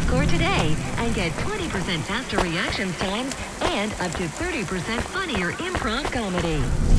score today and get 20% faster reaction times and up to 30% funnier improv comedy.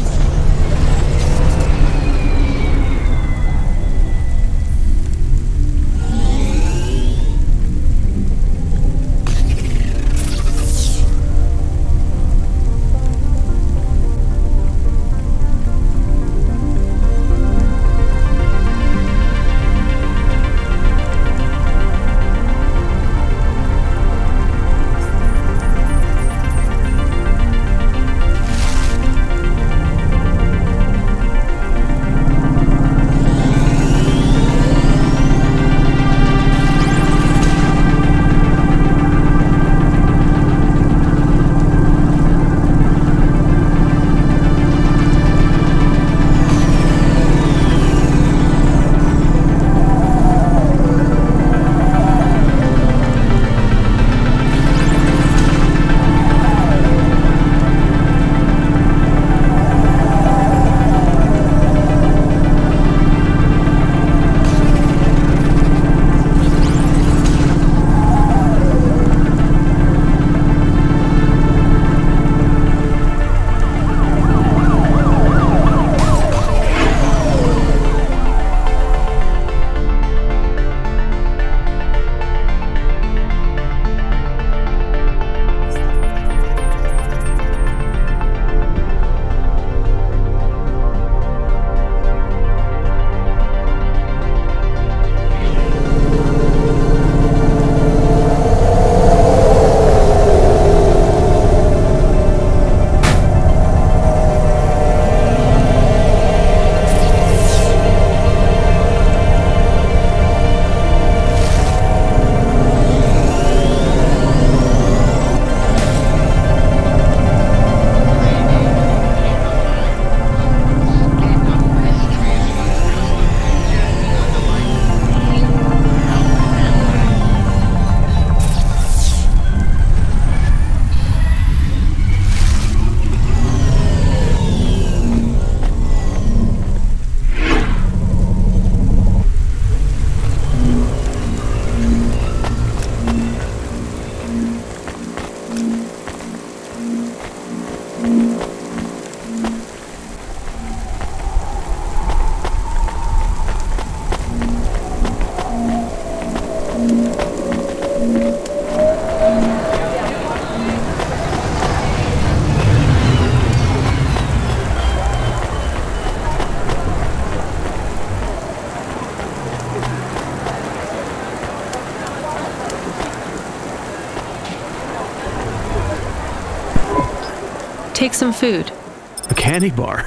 Take some food. A candy bar?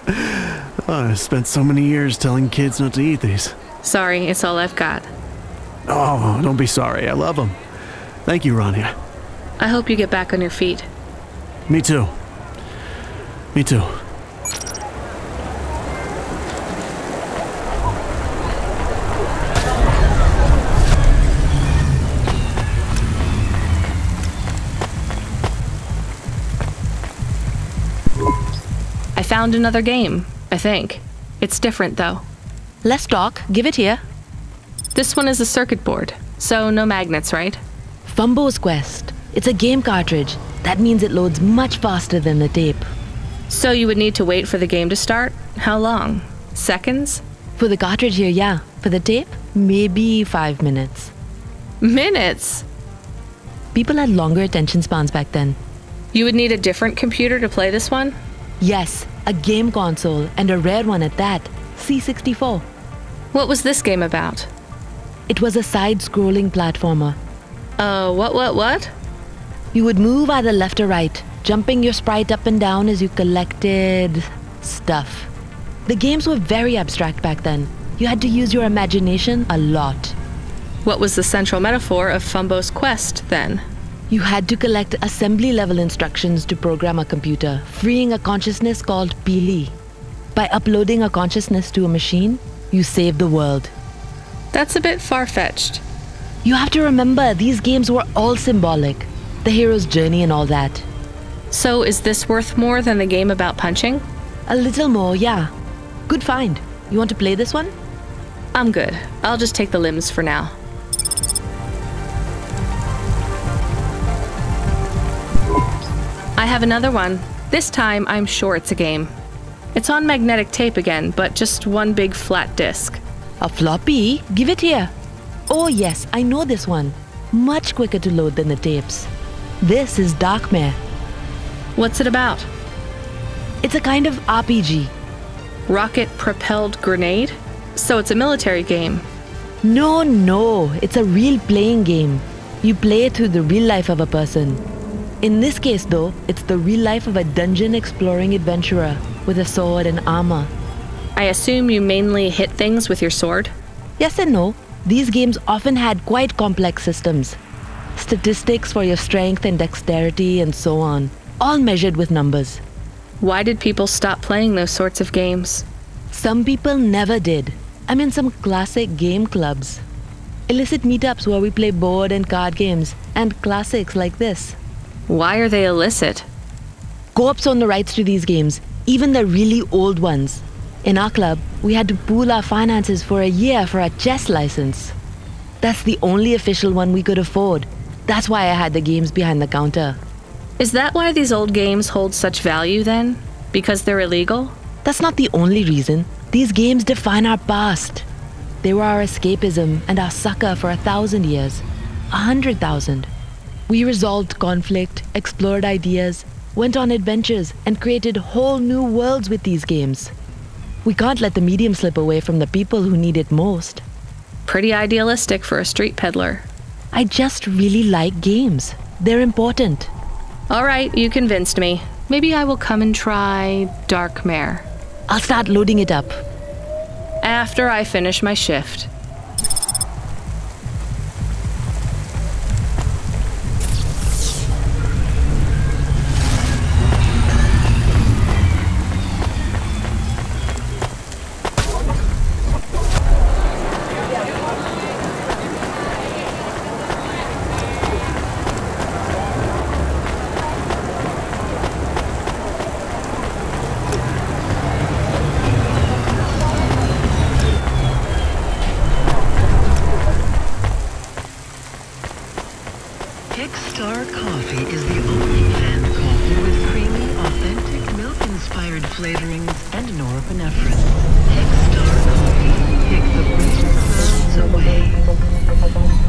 Oh, I've spent so many years telling kids not to eat these. Sorry, it's all I've got. Oh, don't be sorry. I love them. Thank you, Rania. I hope you get back on your feet. Me too. Me too. I found another game, I think. It's different, though. Let's talk. Give it here. This one is a circuit board, so no magnets, right? Fumbo's Quest. It's a game cartridge. That means it loads much faster than the tape. So you would need to wait for the game to start? How long? Seconds? For the cartridge here, yeah. For the tape, maybe 5 minutes. Minutes? People had longer attention spans back then. You would need a different computer to play this one? Yes, a game console, and a rare one at that. C64. What was this game about? It was a side-scrolling platformer. What? You would move either left or right, jumping your sprite up and down as you collected stuff. The games were very abstract back then. You had to use your imagination a lot. What was the central metaphor of Fumbo's Quest, then? You had to collect assembly-level instructions to program a computer, freeing a consciousness called Pili. By uploading a consciousness to a machine, you save the world. That's a bit far-fetched. You have to remember, these games were all symbolic. The hero's journey and all that. So is this worth more than the game about punching? A little more, yeah. Good find. You want to play this one? I'm good. I'll just take the limbs for now. I have another one. This time, I'm sure it's a game. It's on magnetic tape again, but just one big flat disc. A floppy? Give it here. Oh yes, I know this one. Much quicker to load than the tapes. This is Darkmare. What's it about? It's a kind of RPG. Rocket-propelled grenade? So it's a military game. No, it's a real playing game. You play it through the real life of a person. In this case though, it's the real life of a dungeon exploring adventurer with a sword and armor. I assume you mainly hit things with your sword? Yes and no. These games often had quite complex systems. Statistics for your strength and dexterity and so on, all measured with numbers. Why did people stop playing those sorts of games? Some people never did. I'm in some classic game clubs. Illicit meetups where we play board and card games, and classics like this. Why are they illicit? Co-ops own the rights to these games, even the really old ones. In our club, we had to pool our finances for a year for a chess license. That's the only official one we could afford. That's why I had the games behind the counter. Is that why these old games hold such value then? Because they're illegal? That's not the only reason. These games define our past. They were our escapism and our succor for 1,000 years. 100,000. We resolved conflict, explored ideas, went on adventures, and created whole new worlds with these games. We can't let the medium slip away from the people who need it most. Pretty idealistic for a street peddler. I just really like games. They're important. All right, you convinced me. Maybe I will come and try Darkmare. I'll start loading it up. After I finish my shift. Kickstar Coffee is the only fan coffee with creamy, authentic, milk-inspired flavorings and norepinephrine. Kickstar Coffee. Kick the British clouds away.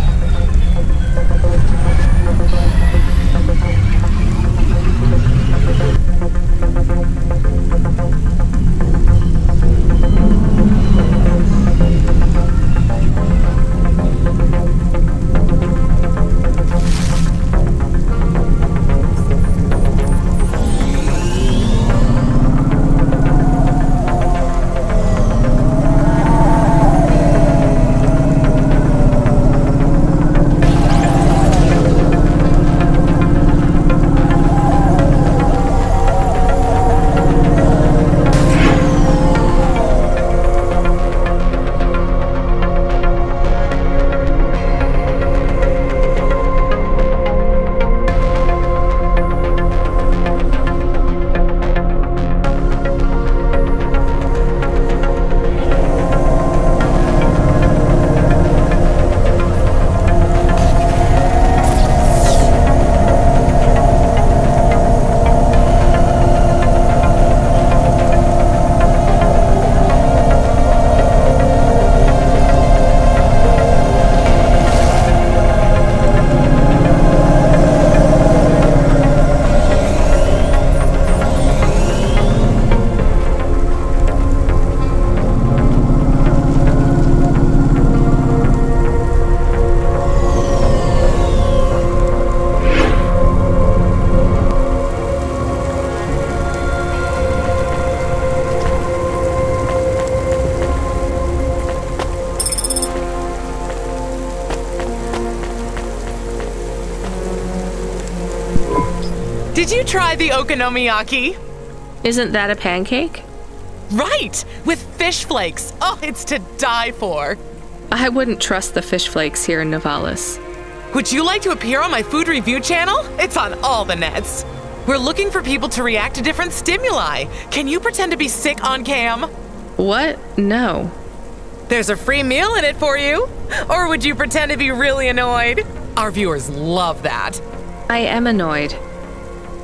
Did you try the okonomiyaki? Isn't that a pancake? Right, with fish flakes. Oh, it's to die for. I wouldn't trust the fish flakes here in Novalis. Would you like to appear on my food review channel? It's on all the nets. We're looking for people to react to different stimuli. Can you pretend to be sick on cam? What? No. There's a free meal in it for you. Or would you pretend to be really annoyed? Our viewers love that. I am annoyed.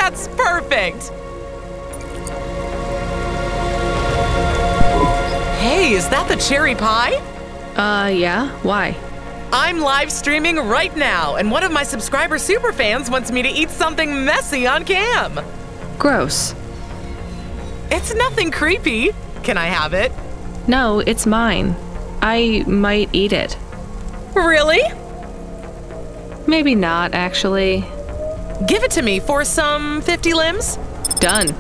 That's perfect! Hey, is that the cherry pie? Yeah? Why? I'm live streaming right now, and one of my subscriber superfans wants me to eat something messy on cam. Gross. It's nothing creepy. Can I have it? No, it's mine. I might eat it. Really? Maybe not, actually. Give it to me for some 50 limbs. Done.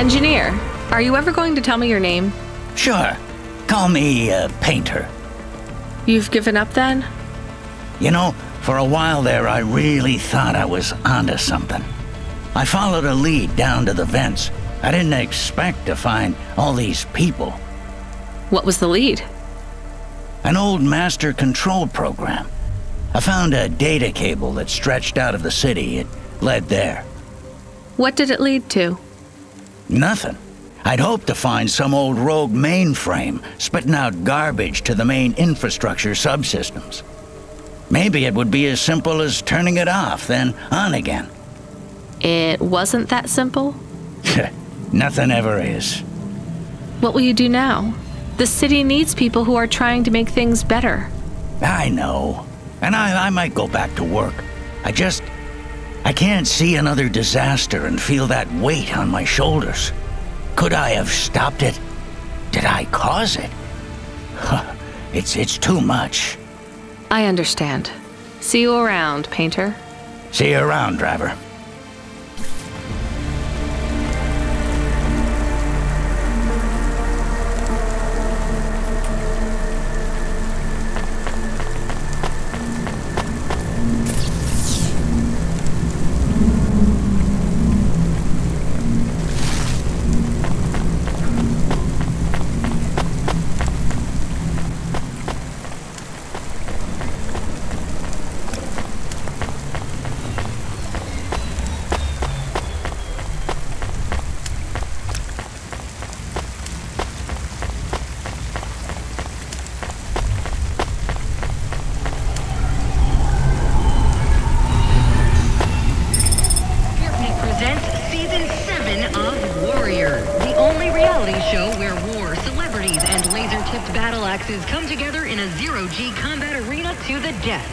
Engineer, are you ever going to tell me your name? Sure. Call me, Painter. You've given up then? You know, for a while there, I really thought I was onto something. I followed a lead down to the vents. I didn't expect to find all these people. What was the lead? An old master control program. I found a data cable that stretched out of the city. It led there. What did it lead to? Nothing. I'd hoped to find some old rogue mainframe spitting out garbage to the main infrastructure subsystems. Maybe it would be as simple as turning it off, then on again. It wasn't that simple? Nothing ever is. What will you do now? The city needs people who are trying to make things better. I know. And I might go back to work. I can't see another disaster and feel that weight on my shoulders. Could I have stopped it? Did I cause it? It's too much. I understand. See you around, Painter. See you around, driver. Come together in a zero-G combat arena to the death.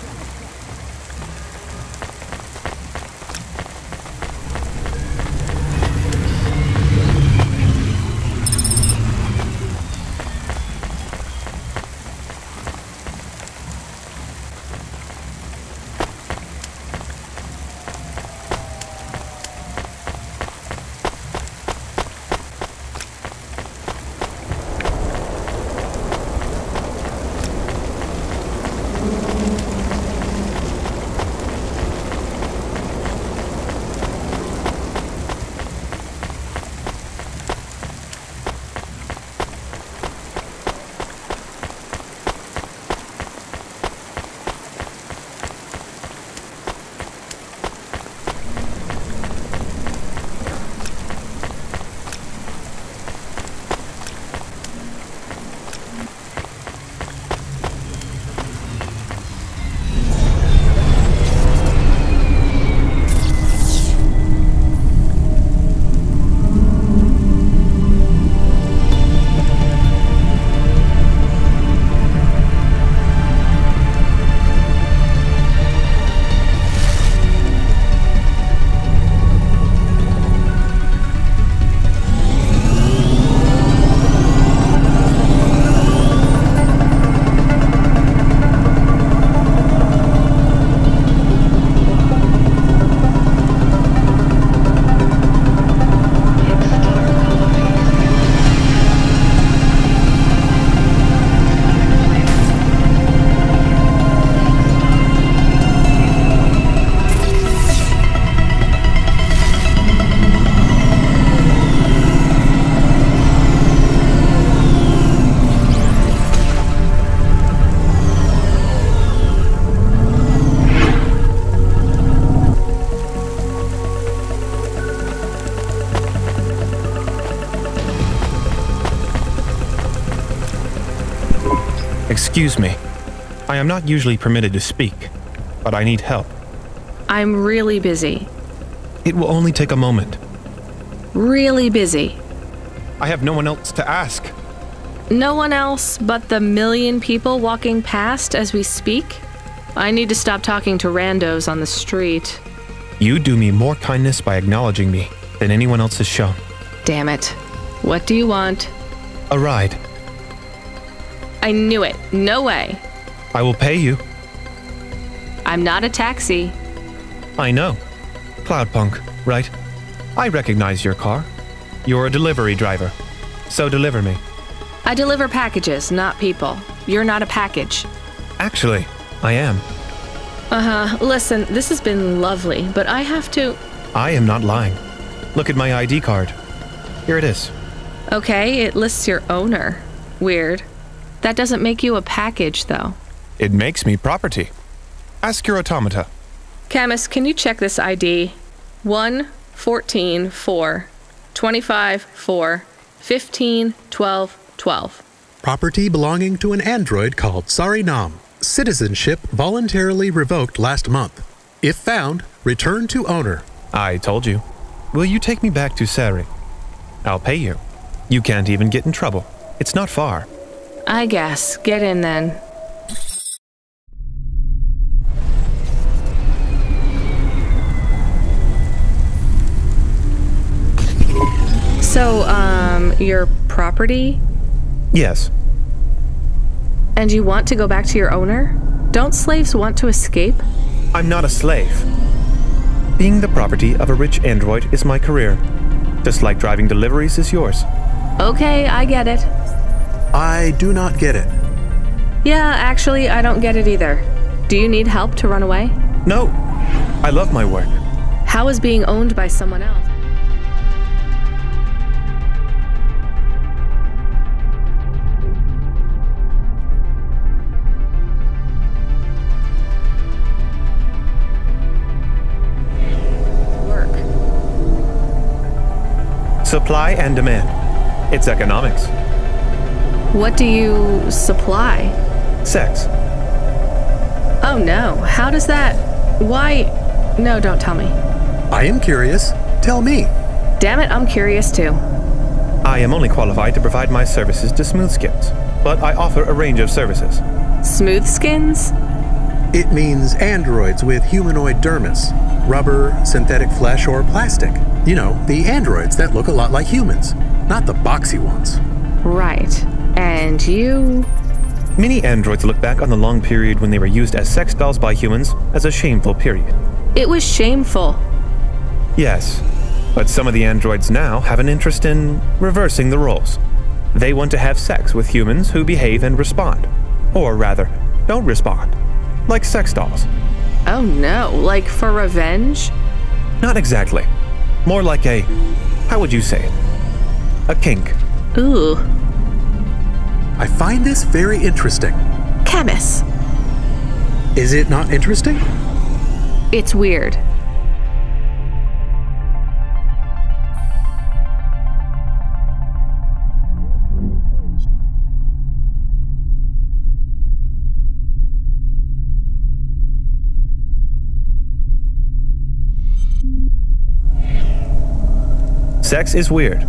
Excuse me. I am not usually permitted to speak, but I need help. I'm really busy. It will only take a moment. Really busy. I have no one else to ask. No one else but the million people walking past as we speak? I need to stop talking to randos on the street. You do me more kindness by acknowledging me than anyone else has shown. Damn it. What do you want? A ride. I knew it. No way. I will pay you. I'm not a taxi. I know. Cloudpunk, right? I recognize your car. You're a delivery driver. So deliver me. I deliver packages, not people. You're not a package. Actually, I am. Listen, this has been lovely, but I have to... I am not lying. Look at my ID card. Here it is. Okay, it lists your owner. Weird. That doesn't make you a package, though. It makes me property. Ask your automata. Camus, can you check this ID? 1, 14, 4, 25, 4, 15, 12, 12. Property belonging to an android called Sarinam. Citizenship voluntarily revoked last month. If found, return to owner. I told you. Will you take me back to Sari? I'll pay you. You can't even get in trouble. It's not far. I guess. Get in then. So, your property? Yes. And you want to go back to your owner? Don't slaves want to escape? I'm not a slave. Being the property of a rich android is my career. Just like driving deliveries is yours. Okay, I get it. I do not get it. Yeah, actually, I don't get it either. Do you need help to run away? No. I love my work. How is being owned by someone else? Supply and demand. It's economics. What do you supply? Sex. Oh no, how does that... Why... No, don't tell me. I am curious. Tell me. Damn it, I'm curious too. I am only qualified to provide my services to Smooth Skins, but I offer a range of services. Smooth Skins? It means androids with humanoid dermis. Rubber, synthetic flesh, or plastic. You know, the androids that look a lot like humans, not the boxy ones. Right. And you... Many androids look back on the long period when they were used as sex dolls by humans as a shameful period. It was shameful. Yes, but some of the androids now have an interest in reversing the roles. They want to have sex with humans who behave and respond. Or rather, don't respond. Like sex dolls. Oh no, like for revenge? Not exactly. More like a... how would you say it? A kink. Ooh. I find this very interesting. Camus. Is it not interesting? It's weird. Sex is weird.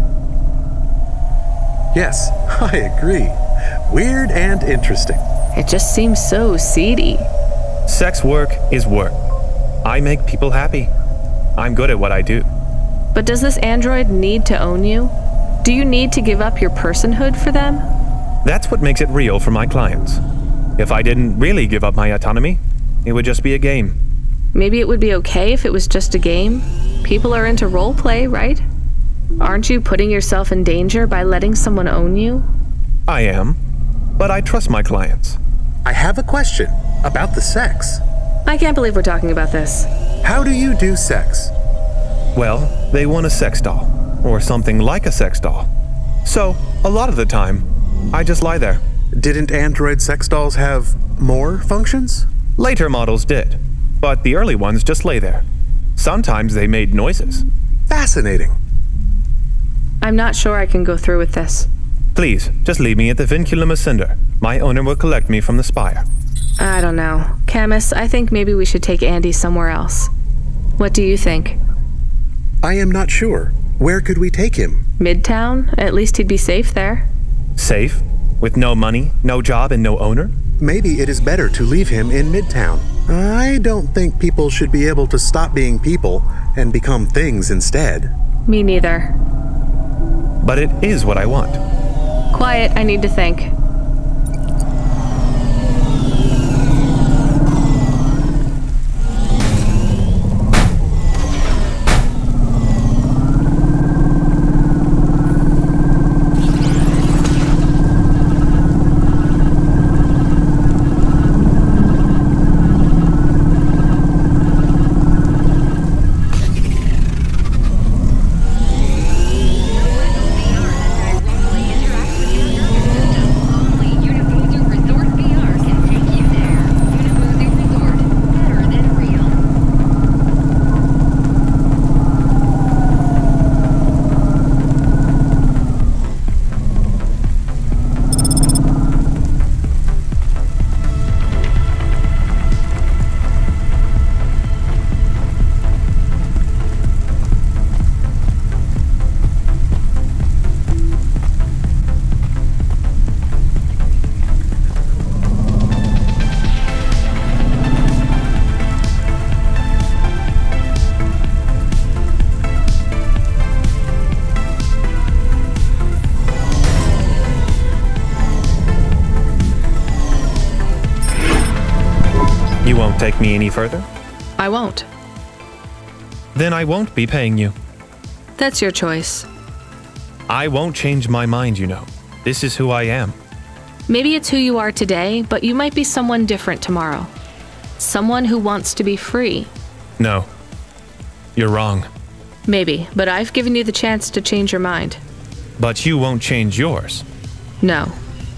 Yes, I agree. Weird and interesting. It just seems so seedy. Sex work is work. I make people happy. I'm good at what I do. But does this android need to own you? Do you need to give up your personhood for them? That's what makes it real for my clients. If I didn't really give up my autonomy, it would just be a game. Maybe it would be okay if it was just a game. People are into roleplay, right? Aren't you putting yourself in danger by letting someone own you? I am, but I trust my clients. I have a question about the sex. I can't believe we're talking about this. How do you do sex? Well, they want a sex doll, or something like a sex doll. So, a lot of the time, I just lie there. Didn't android sex dolls have more functions? Later models did, but the early ones just lay there. Sometimes they made noises. Fascinating. I'm not sure I can go through with this. Please, just leave me at the Vinculum Ascender. My owner will collect me from the spire. I don't know. Camus, I think maybe we should take Andy somewhere else. What do you think? I am not sure. Where could we take him? Midtown? At least he'd be safe there. Safe? With no money, no job, and no owner? Maybe it is better to leave him in Midtown. I don't think people should be able to stop being people and become things instead. Me neither. But it is what I want. Quiet, I need to think. take me any further? I won't. Then I won't be paying you. That's your choice. I won't change my mind, you know. This is who I am. Maybe it's who you are today, but you might be someone different tomorrow. Someone who wants to be free. No. You're wrong. Maybe, but I've given you the chance to change your mind. But you won't change yours. No.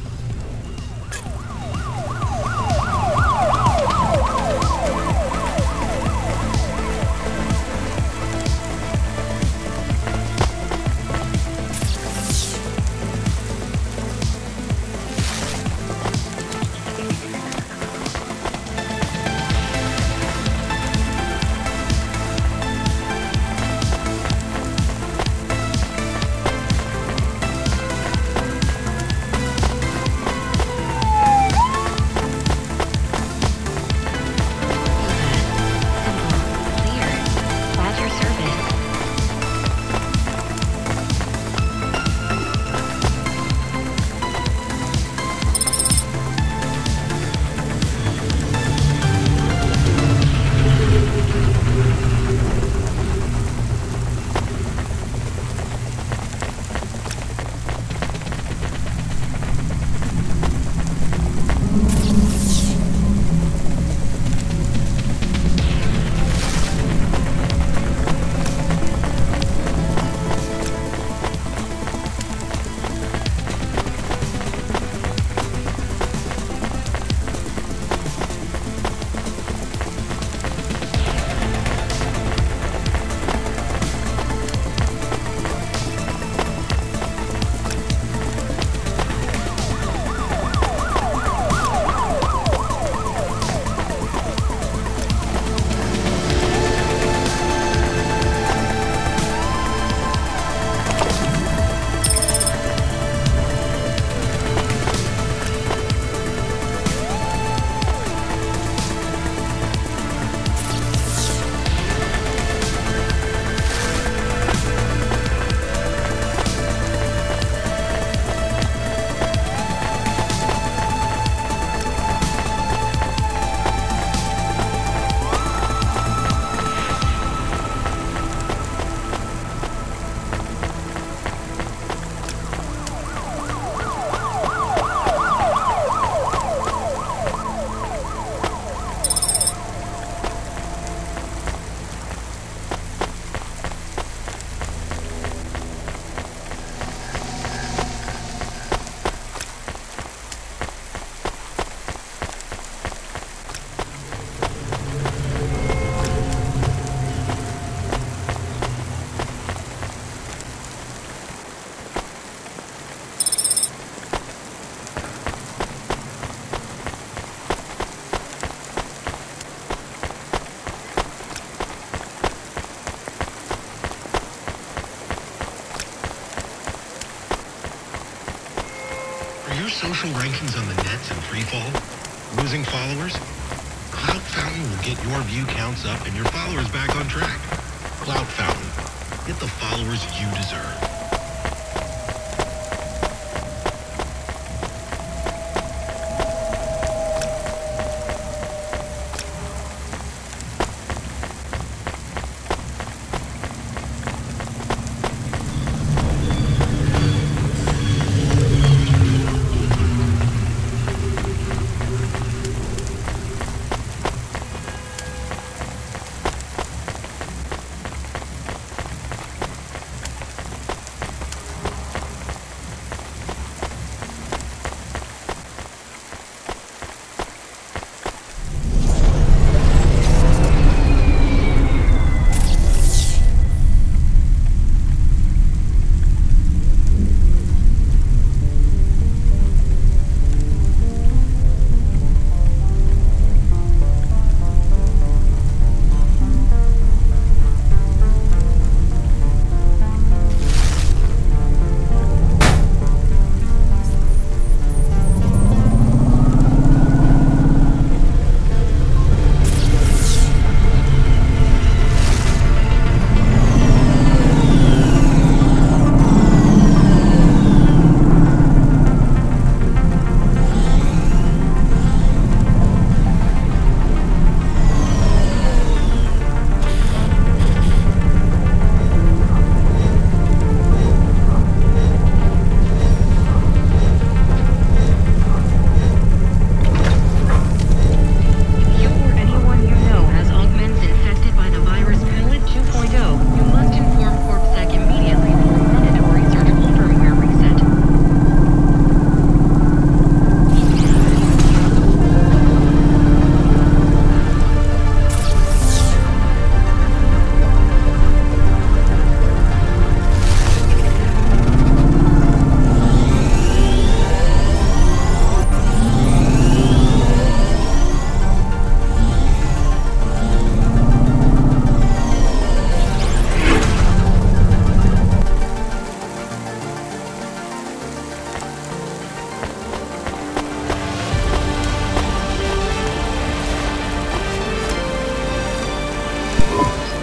social rankings on the nets in freefall? Losing followers? Clout Fountain will get your view counts up and your followers back on track. Clout Fountain. Get the followers you deserve.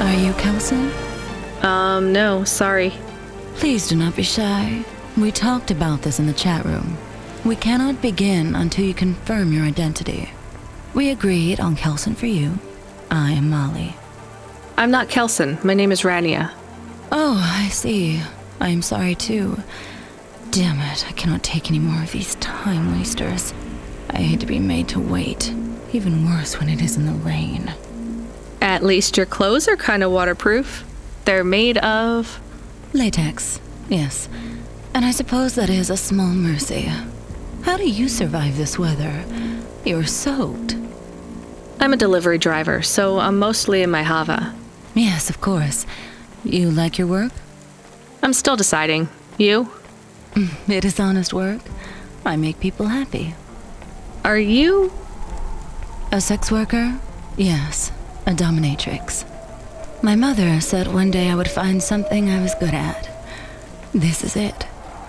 Are you Kelson? No, sorry. Please do not be shy. We talked about this in the chat room. We cannot begin until you confirm your identity. We agreed on Kelson for you. I am Molly. I'm not Kelson. My name is Rania. Oh, I see. I am sorry too. Damn it, I cannot take any more of these time wasters. I hate to be made to wait. Even worse when it is in the rain. At least your clothes are kind of waterproof. They're made of... latex, yes. And I suppose that is a small mercy. How do you survive this weather? You're soaked. I'm a delivery driver, so I'm mostly in my Hava. Yes, of course. You like your work? I'm still deciding. You? It is honest work. I make people happy. Are you... a sex worker? Yes, a dominatrix. My mother said one day I would find something I was good at. This is it.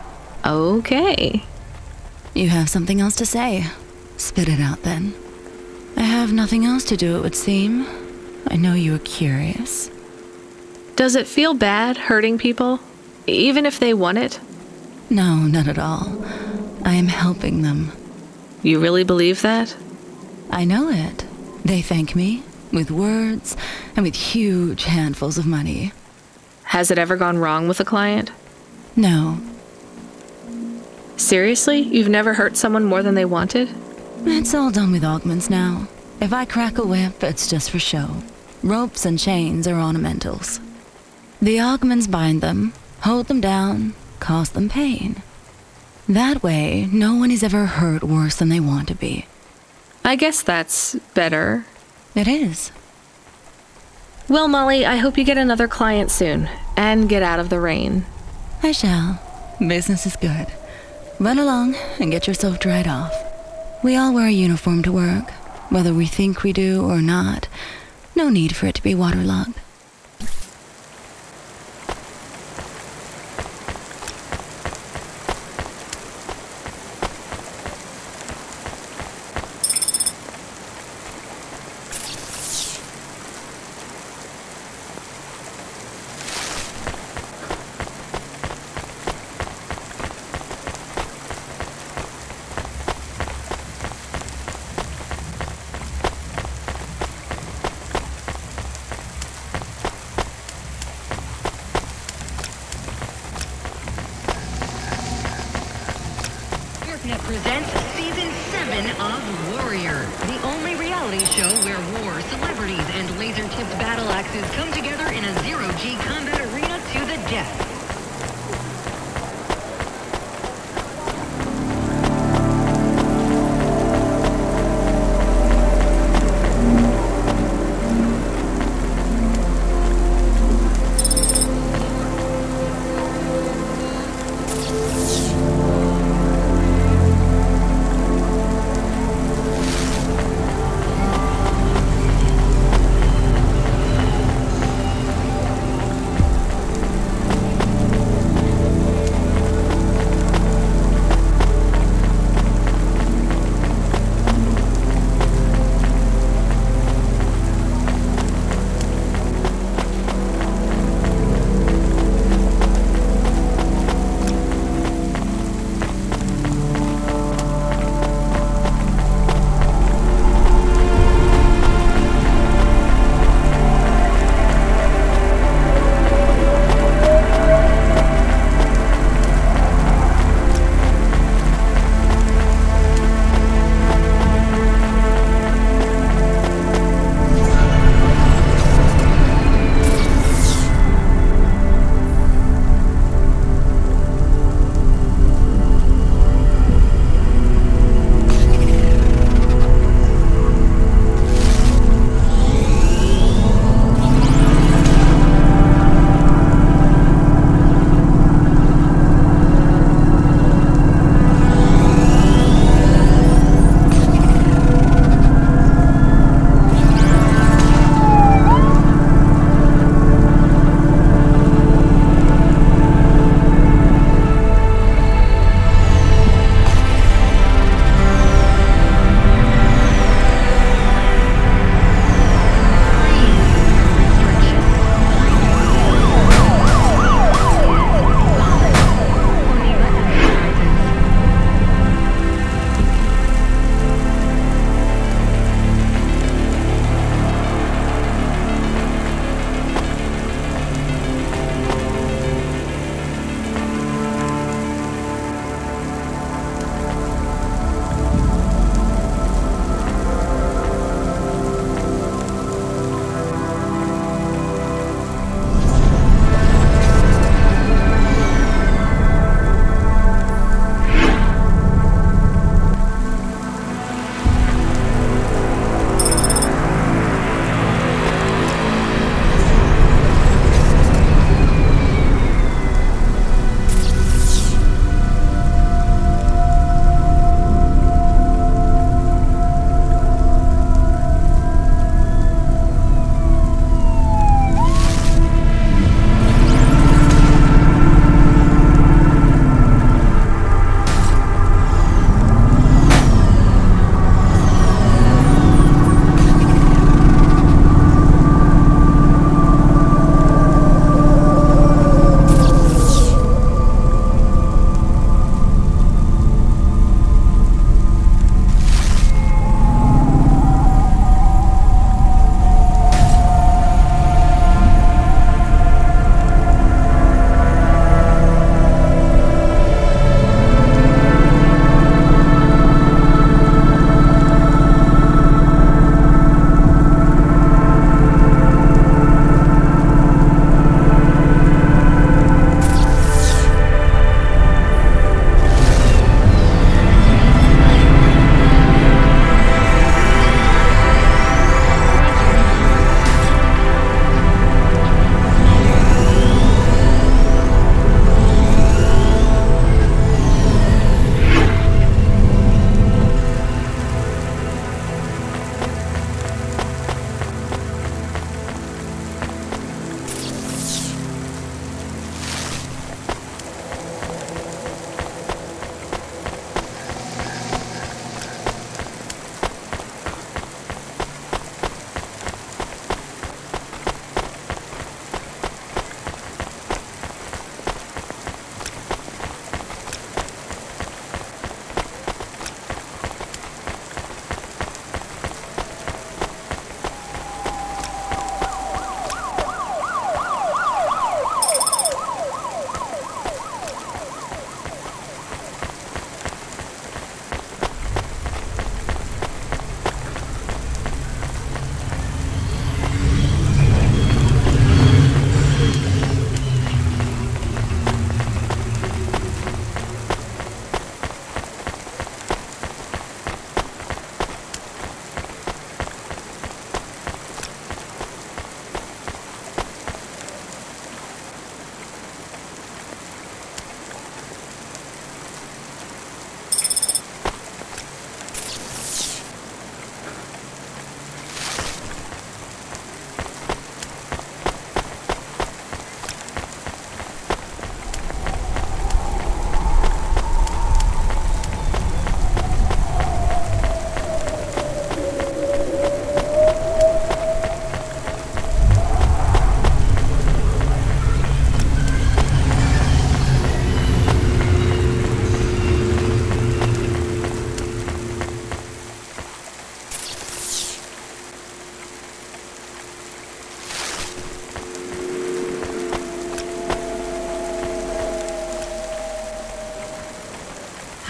Okay. You have something else to say. Spit it out then. I have nothing else to do, it would seem. I know you are curious. Does it feel bad hurting people? Even if they want it? No, not at all. I am helping them. You really believe that? I know it. They thank me, with words, and with huge handfuls of money. Has it ever gone wrong with a client? No. Seriously? You've never hurt someone more than they wanted? It's all done with augments now. If I crack a whip, it's just for show. Ropes and chains are ornamentals. The augments bind them, hold them down, cause them pain. That way, no one is ever hurt worse than they want to be. I guess that's better. It is. Well, Molly, I hope you get another client soon, and get out of the rain. I shall. Business is good. Run along and get yourself dried off. We all wear a uniform to work, whether we think we do or not. No need for it to be waterlogged. Presents Season 7 of Warrior, the only reality show where war, celebrities, and laser-tipped battle axes come together in a zero-G combat arena to the death.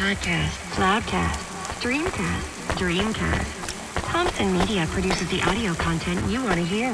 Podcast, Cloudcast, Streamcast, Dreamcast. Thompson Media produces the audio content you want to hear.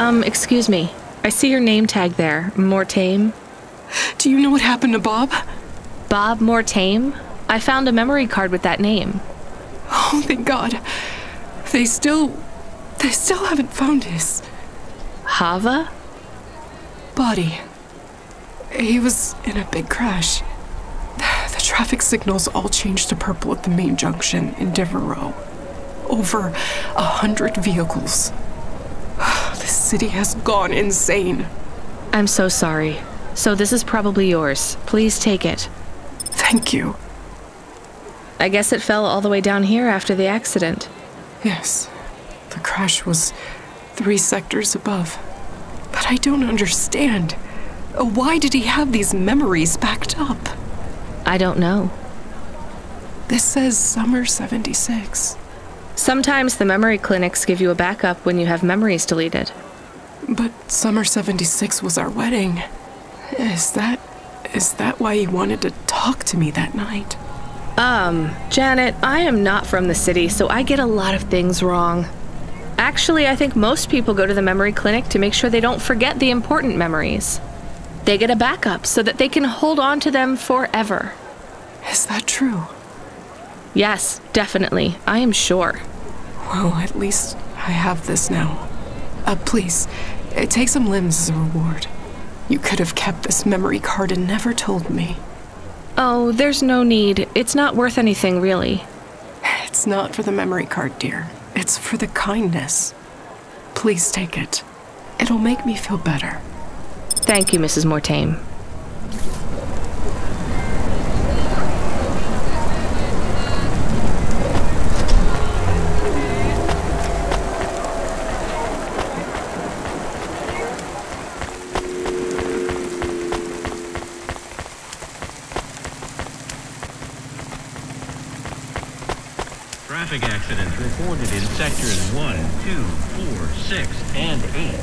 Excuse me. I see your name tag there. Mortame. Do you know what happened to Bob? Bob Mortame? I found a memory card with that name. Oh, thank God. They still haven't found his... Hava? Body. He was in a big crash. The traffic signals all changed to purple at the main junction in Devereaux. Over 100 vehicles. The city has gone insane. I'm so sorry. So this is probably yours. Please take it. Thank you. I guess it fell all the way down here after the accident. Yes. The crash was 3 sectors above. But I don't understand. Why did he have these memories backed up? I don't know. This says summer 76. Sometimes the memory clinics give you a backup when you have memories deleted. But summer 76 was our wedding. Is that why he wanted to talk to me that night? Janet, I am not from the city, so I get a lot of things wrong. Actually, I think most people go to the memory clinic to make sure they don't forget the important memories. They get a backup so that they can hold on to them forever. Is that true? Yes, definitely. I am sure. Well, at least I have this now. Please, take some limbs as a reward. You could have kept this memory card and never told me. Oh, there's no need. It's not worth anything, really. It's not for the memory card, dear. It's for the kindness. Please take it. It'll make me feel better. Thank you, Mrs. Mortame. Traffic accidents reported in sectors 1, 2, 4, 6, and 8.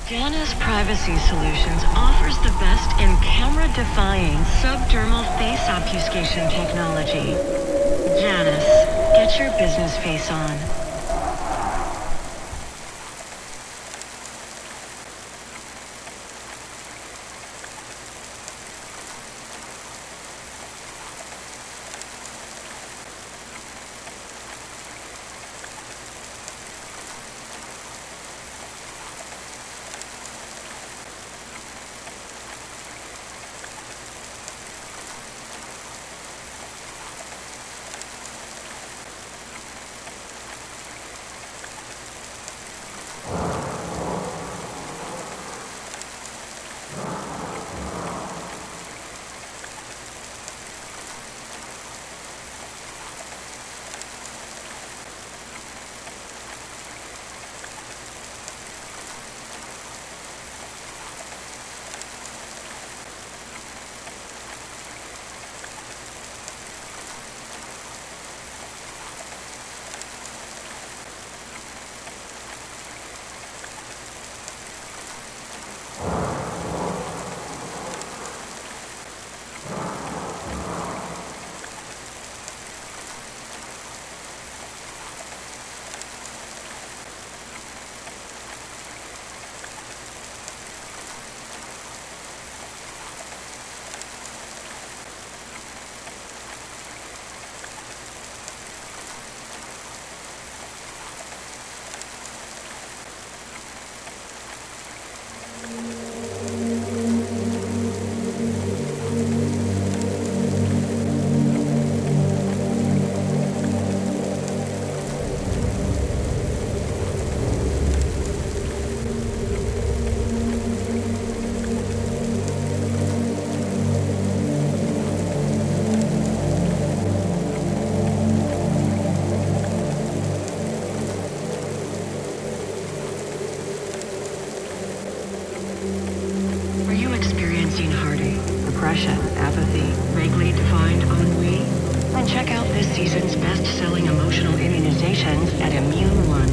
Janus Privacy Solutions offers the best in camera-defying subdermal face obfuscation technology. Janus, get your business face on. Depression, apathy, vaguely defined ennui? Then check out this season's best-selling emotional immunizations at Immune One.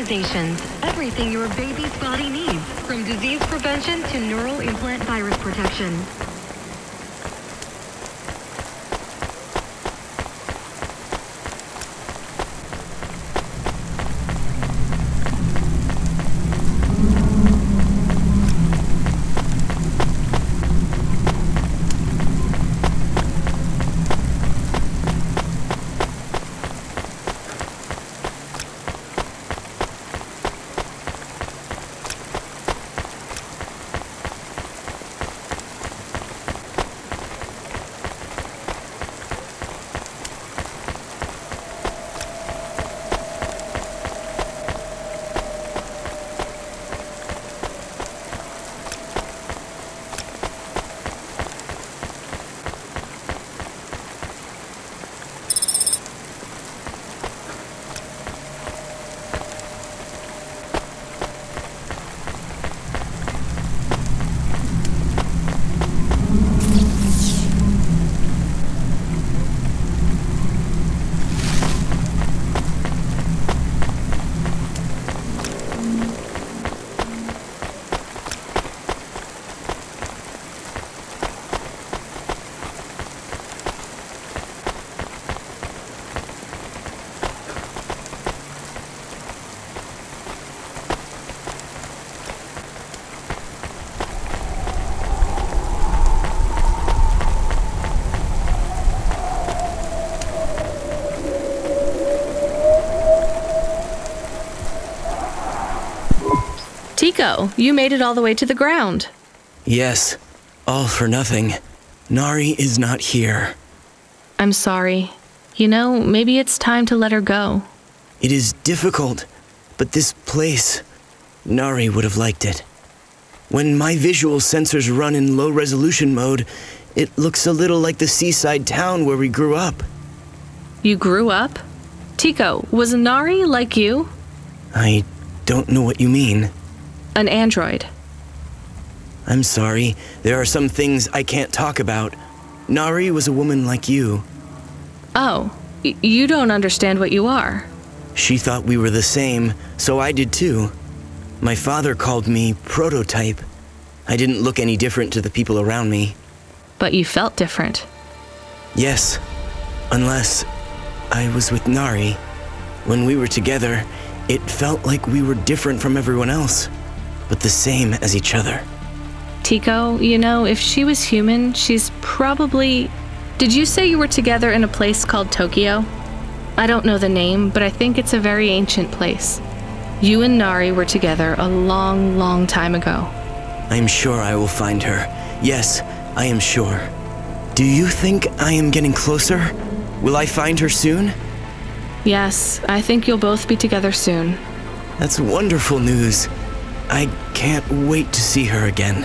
immunizations, everything your baby's body needs, from disease prevention to neural implant virus protection. Tico, you made it all the way to the ground. Yes, all for nothing. Nari is not here. I'm sorry. You know, maybe it's time to let her go. It is difficult, but this place, Nari would have liked it. When my visual sensors run in low resolution mode, it looks a little like the seaside town where we grew up. You grew up? Tico, was Nari like you? I don't know what you mean. An android. I'm sorry, there are some things I can't talk about. Nari was a woman like you. Oh, you don't understand what you are. She thought we were the same, so I did too. My father called me prototype. I didn't look any different to the people around me. But you felt different. Yes, unless I was with Nari. When we were together, it felt like we were different from everyone else, but the same as each other. Tico, you know, if she was human, she's probably... Did you say you were together in a place called Tokyo? I don't know the name, but I think it's a very ancient place. You and Nari were together a long, long time ago. I'm sure I will find her. Yes, I am sure. Do you think I am getting closer? Will I find her soon? Yes, I think you'll both be together soon. That's wonderful news. I can't wait to see her again.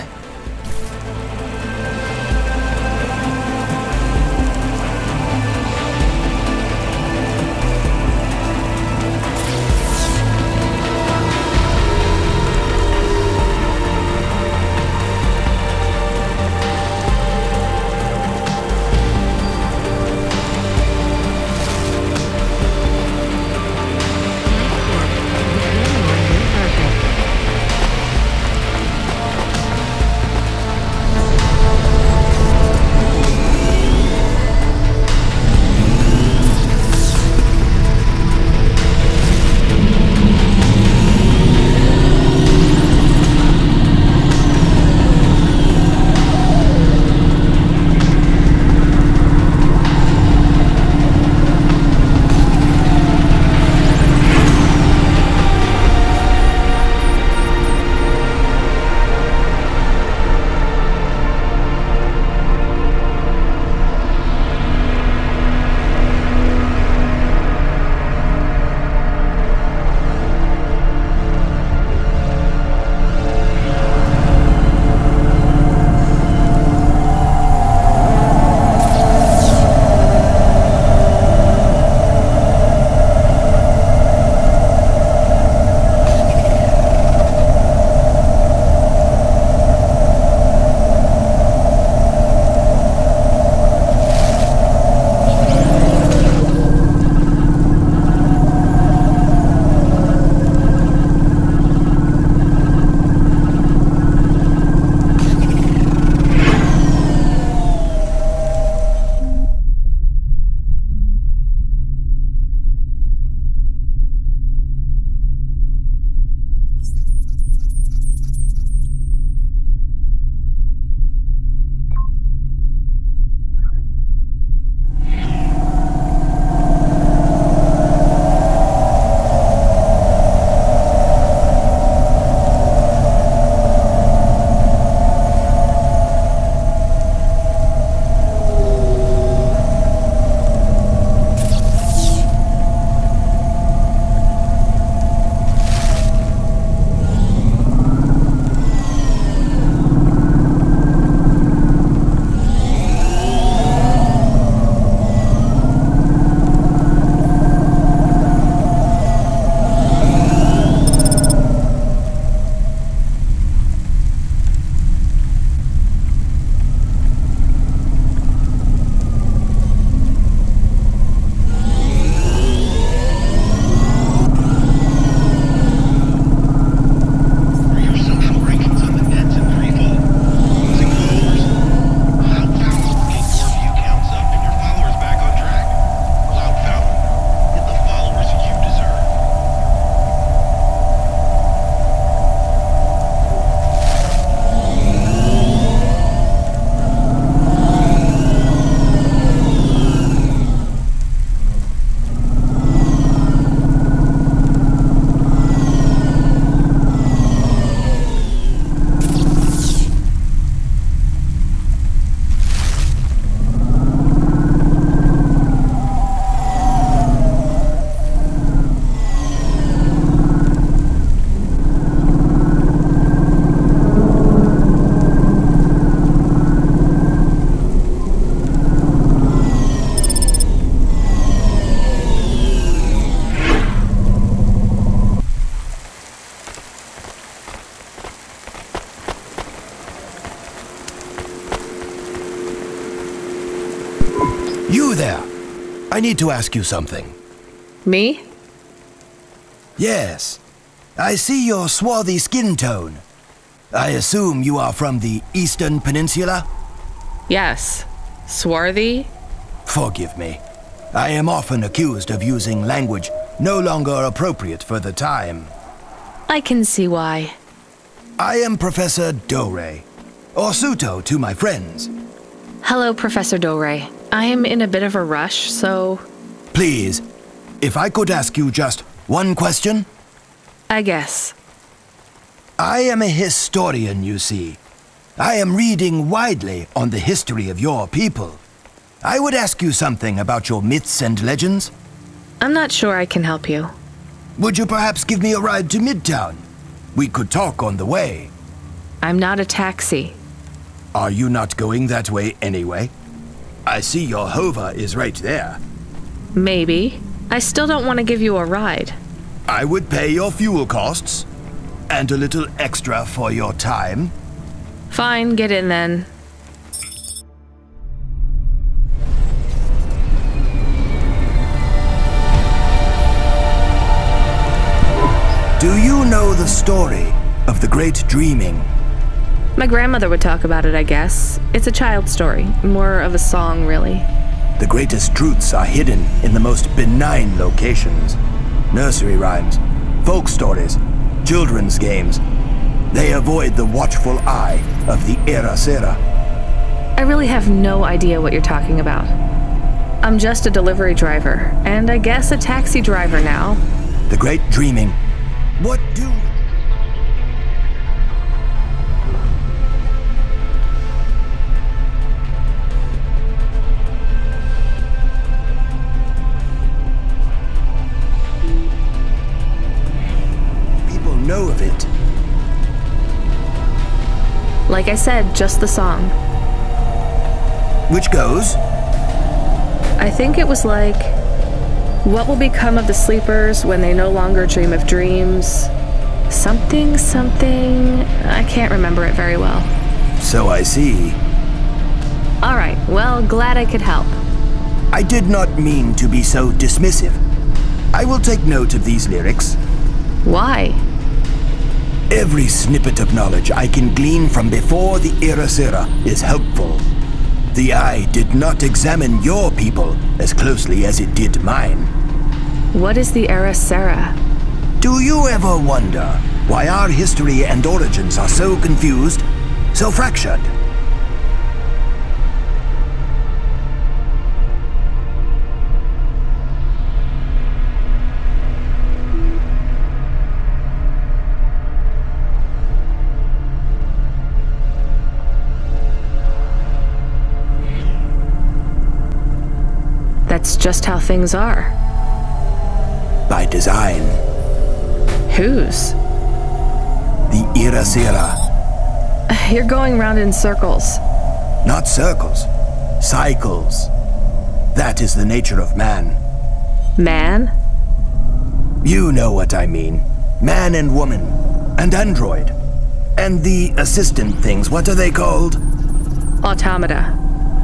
You there! I need to ask you something. Me? Yes. I see your swarthy skin tone. I assume you are from the Eastern Peninsula? Yes. Swarthy? Forgive me. I am often accused of using language no longer appropriate for the time. I can see why. I am Professor Dore, or Suto to my friends. Hello, Professor Dore. I am in a bit of a rush, so... Please, if I could ask you just one question? I guess. I am a historian, you see. I am reading widely on the history of your people. I would ask you something about your myths and legends. I'm not sure I can help you. Would you perhaps give me a ride to Midtown? We could talk on the way. I'm not a taxi. Are you not going that way anyway? I see your Hova is right there. Maybe. I still don't want to give you a ride. I would pay your fuel costs, and a little extra for your time. Fine, get in then. Do you know the story of the Great Dreaming? My grandmother would talk about it, I guess. It's a child's story, more of a song, really. The greatest truths are hidden in the most benign locations. Nursery rhymes, folk stories, children's games. They avoid the watchful eye of the Era Sera. I really have no idea what you're talking about. I'm just a delivery driver, and I guess a taxi driver now. The Great Dreaming. What do... People know of it. Like I said, just the song. Which goes? I think it was like... What will become of the sleepers when they no longer dream of dreams? Something, something... I can't remember it very well. So I see. Alright, well, glad I could help. I did not mean to be so dismissive. I will take note of these lyrics. Why? Every snippet of knowledge I can glean from before the Era Sera is helpful. The eye did not examine your people as closely as it did mine. What is the Era Sera? Do you ever wonder why our history and origins are so confused, so fractured? That's just how things are. By design. Whose? The Era Sera. You're going round in circles. Not circles. Cycles. That is the nature of man. Man? You know what I mean. Man and woman. And android. And the assistant things, what are they called? Automata.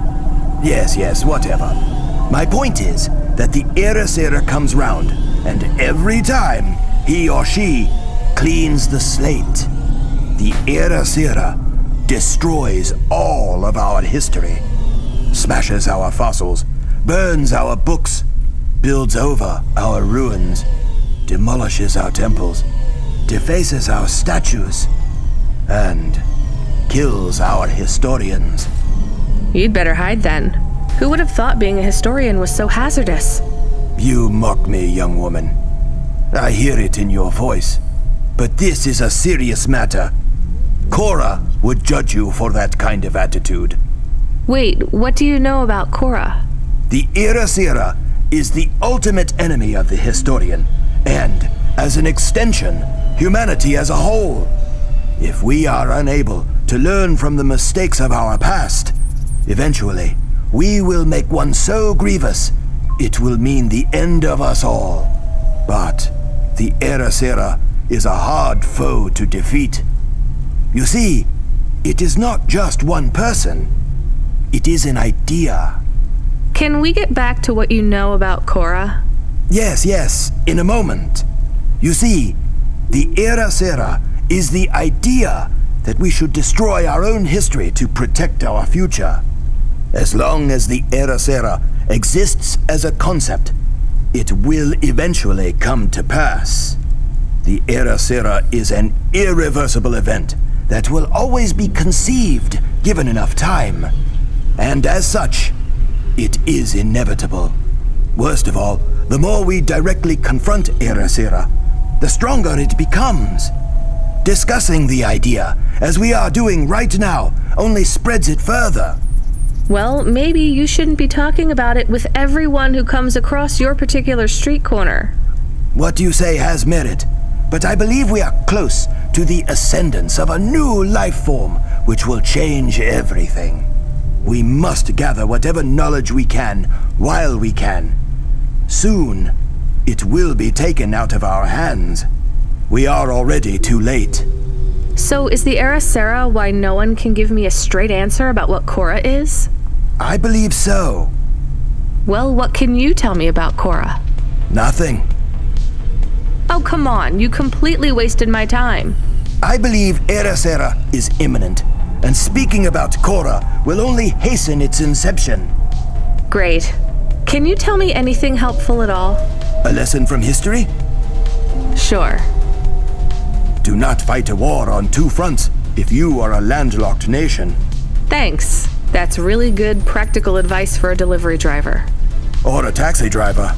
Yes, whatever. My point is that the Era Sera comes round, and every time he or she cleans the slate, the Era Sera destroys all of our history, smashes our fossils, burns our books, builds over our ruins, demolishes our temples, defaces our statues, and kills our historians. You'd better hide then. Who would have thought being a historian was so hazardous? You mock me, young woman. I hear it in your voice. But this is a serious matter. Cora would judge you for that kind of attitude. Wait, what do you know about Cora? The Era Sera is the ultimate enemy of the historian, and, as an extension, humanity as a whole. If we are unable to learn from the mistakes of our past, eventually, we will make one so grievous, it will mean the end of us all. But the Era Sera is a hard foe to defeat. You see, it is not just one person. It is an idea. Can we get back to what you know about Korra? Yes, in a moment. You see, the Era Sera is the idea that we should destroy our own history to protect our future. As long as the Era Sera exists as a concept, it will eventually come to pass. The Era Sera is an irreversible event that will always be conceived given enough time. And as such, it is inevitable. Worst of all, the more we directly confront Era Sera, the stronger it becomes. Discussing the idea, as we are doing right now, only spreads it further. Well, maybe you shouldn't be talking about it with everyone who comes across your particular street corner. What you say has merit, but I believe we are close to the ascendance of a new life form which will change everything. We must gather whatever knowledge we can while we can. Soon, it will be taken out of our hands. We are already too late. So is the Era Sera why no one can give me a straight answer about what Korra is? I believe so. Well, what can you tell me about Korra? Nothing. Oh, come on, you completely wasted my time. I believe Era Sera is imminent, and speaking about Korra will only hasten its inception. Great. Can you tell me anything helpful at all? A lesson from history? Sure. Do not fight a war on two fronts if you are a landlocked nation. Thanks. That's really good practical advice for a delivery driver. Or a taxi driver.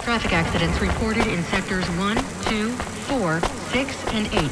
Traffic accidents reported in sectors 1, 2, 4, 6, and 8.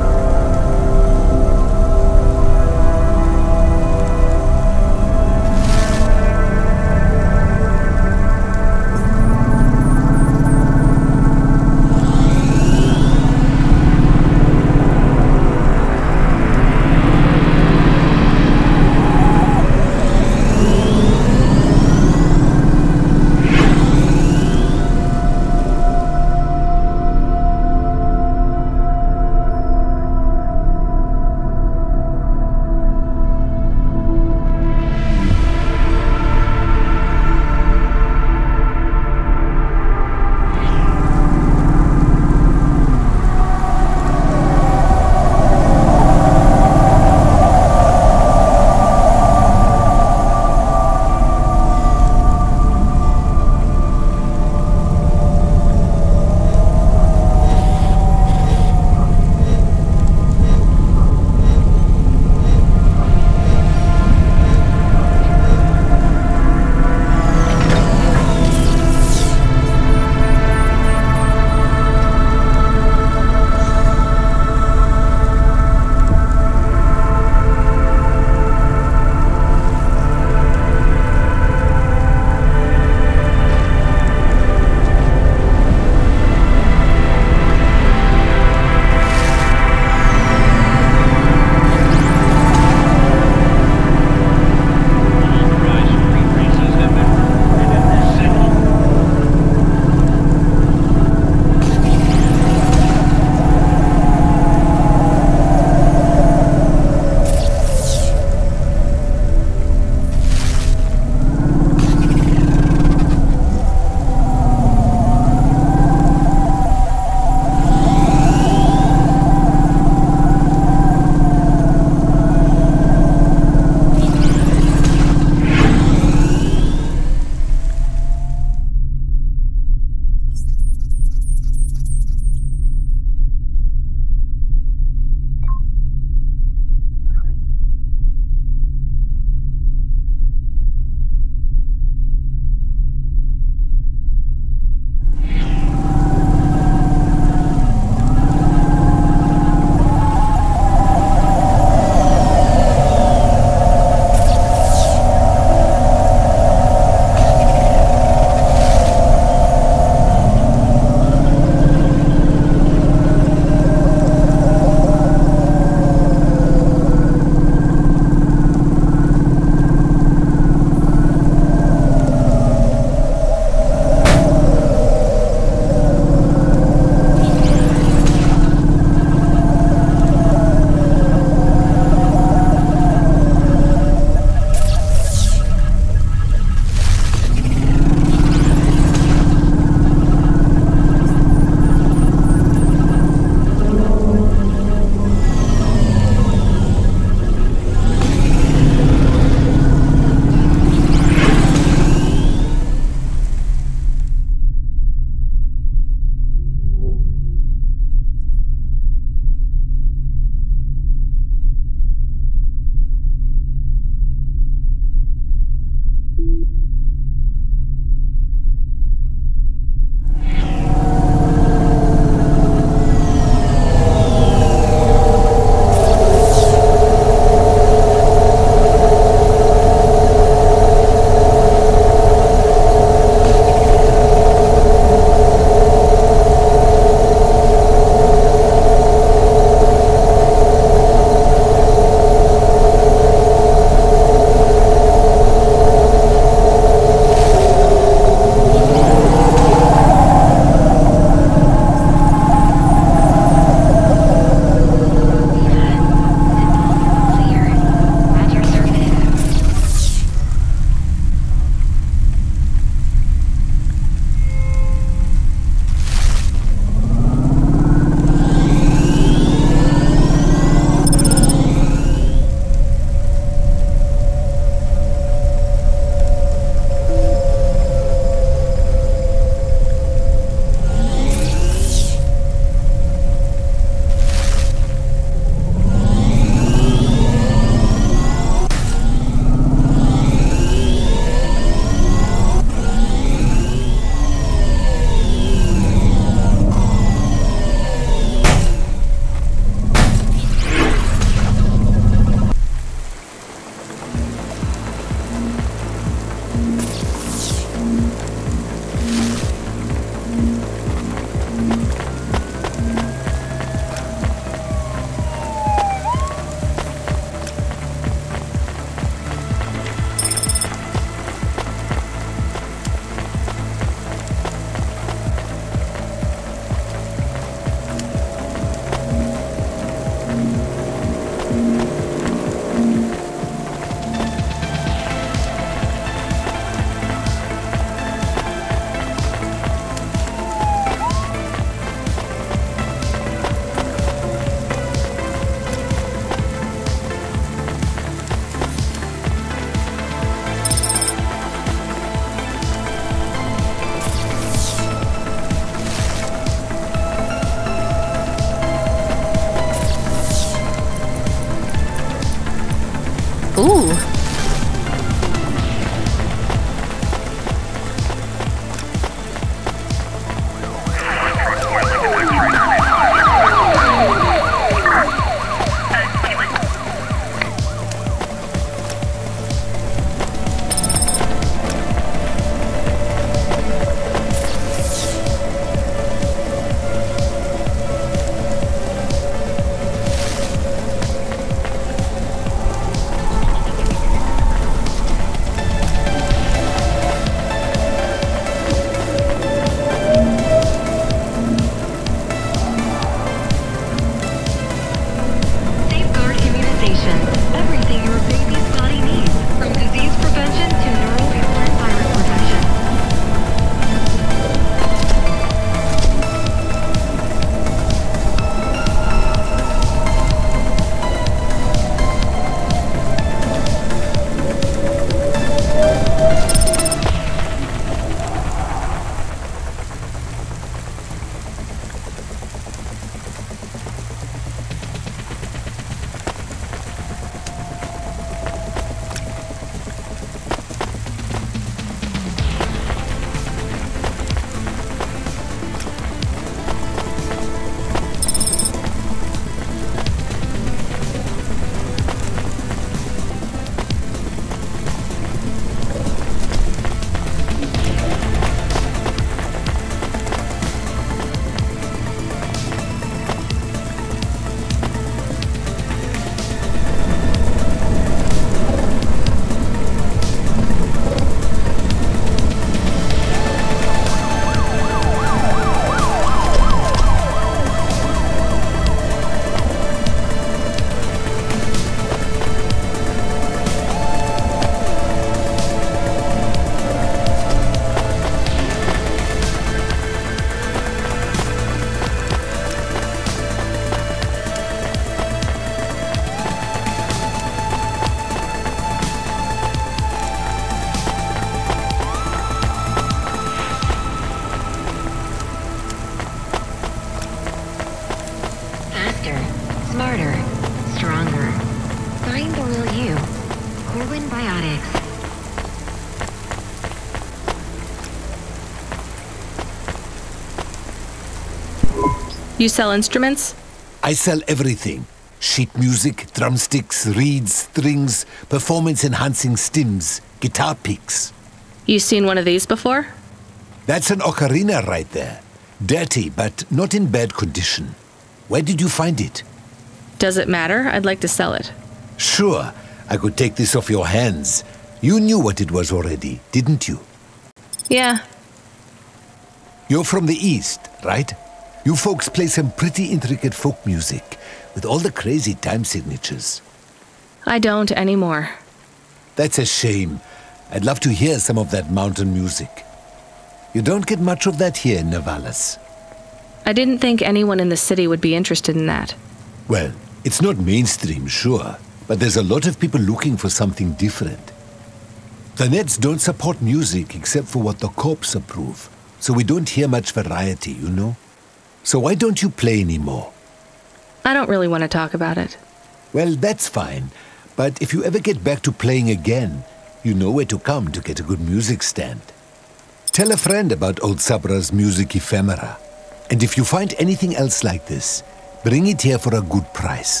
You sell instruments? I sell everything. Sheet music, drumsticks, reeds, strings, performance-enhancing stims, guitar picks. You seen one of these before? That's an ocarina right there. Dirty, but not in bad condition. Where did you find it? Does it matter? I'd like to sell it. Sure, I could take this off your hands. You knew what it was already, didn't you? Yeah. You're from the East, right? You folks play some pretty intricate folk music, with all the crazy time signatures. I don't anymore. That's a shame. I'd love to hear some of that mountain music. You don't get much of that here in Navalis. I didn't think anyone in the city would be interested in that. Well, it's not mainstream, sure, but there's a lot of people looking for something different. The Nets don't support music except for what the corps approve, so we don't hear much variety, you know? So why don't you play anymore? I don't really want to talk about it. Well, that's fine, but if you ever get back to playing again, you know where to come to get a good music stand. Tell a friend about Old Sabra's music ephemera, and if you find anything else like this, bring it here for a good price.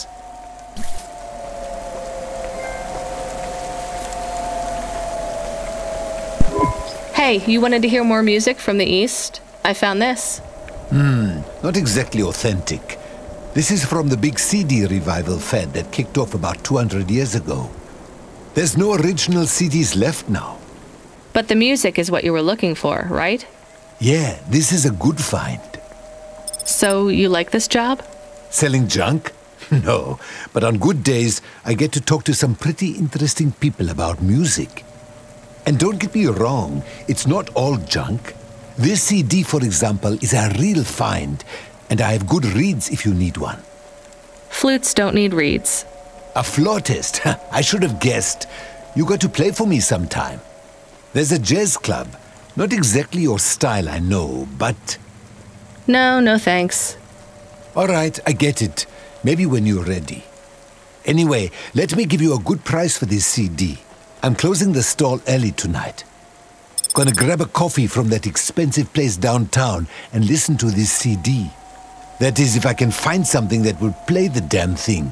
Hey, you wanted to hear more music from the East? I found this. Not exactly authentic. This is from the big CD revival fad that kicked off about 200 years ago. There's no original CDs left now. But the music is what you were looking for, right? Yeah, this is a good find. So you like this job? Selling junk? No, but on good days, I get to talk to some pretty interesting people about music. And don't get me wrong, it's not all junk. This CD, for example, is a real find, and I have good reeds if you need one. Flutes don't need reeds. A flautist? I should have guessed. You got to play for me sometime. There's a jazz club. Not exactly your style, I know, but... No thanks. All right, I get it. Maybe when you're ready. Anyway, let me give you a good price for this CD. I'm closing the stall early tonight. Gonna grab a coffee from that expensive place downtown and listen to this CD. That is, if I can find something that will play the damn thing.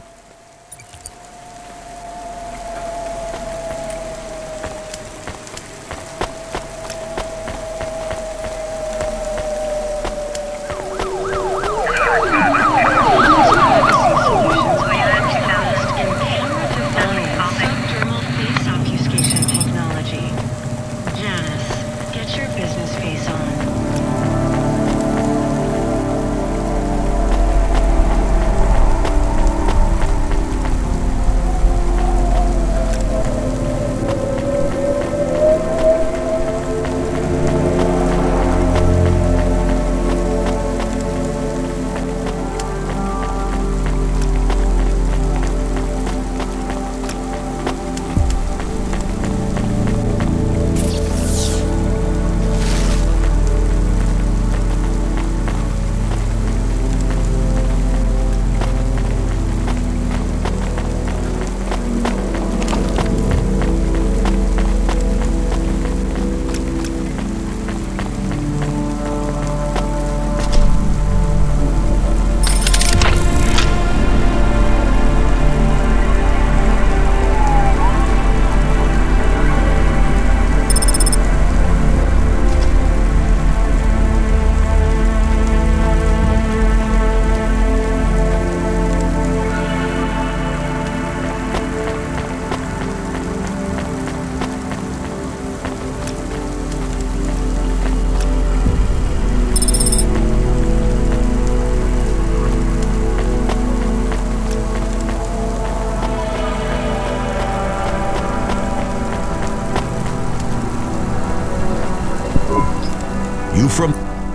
You from...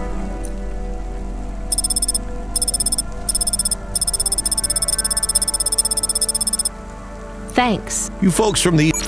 Thanks. You folks from the...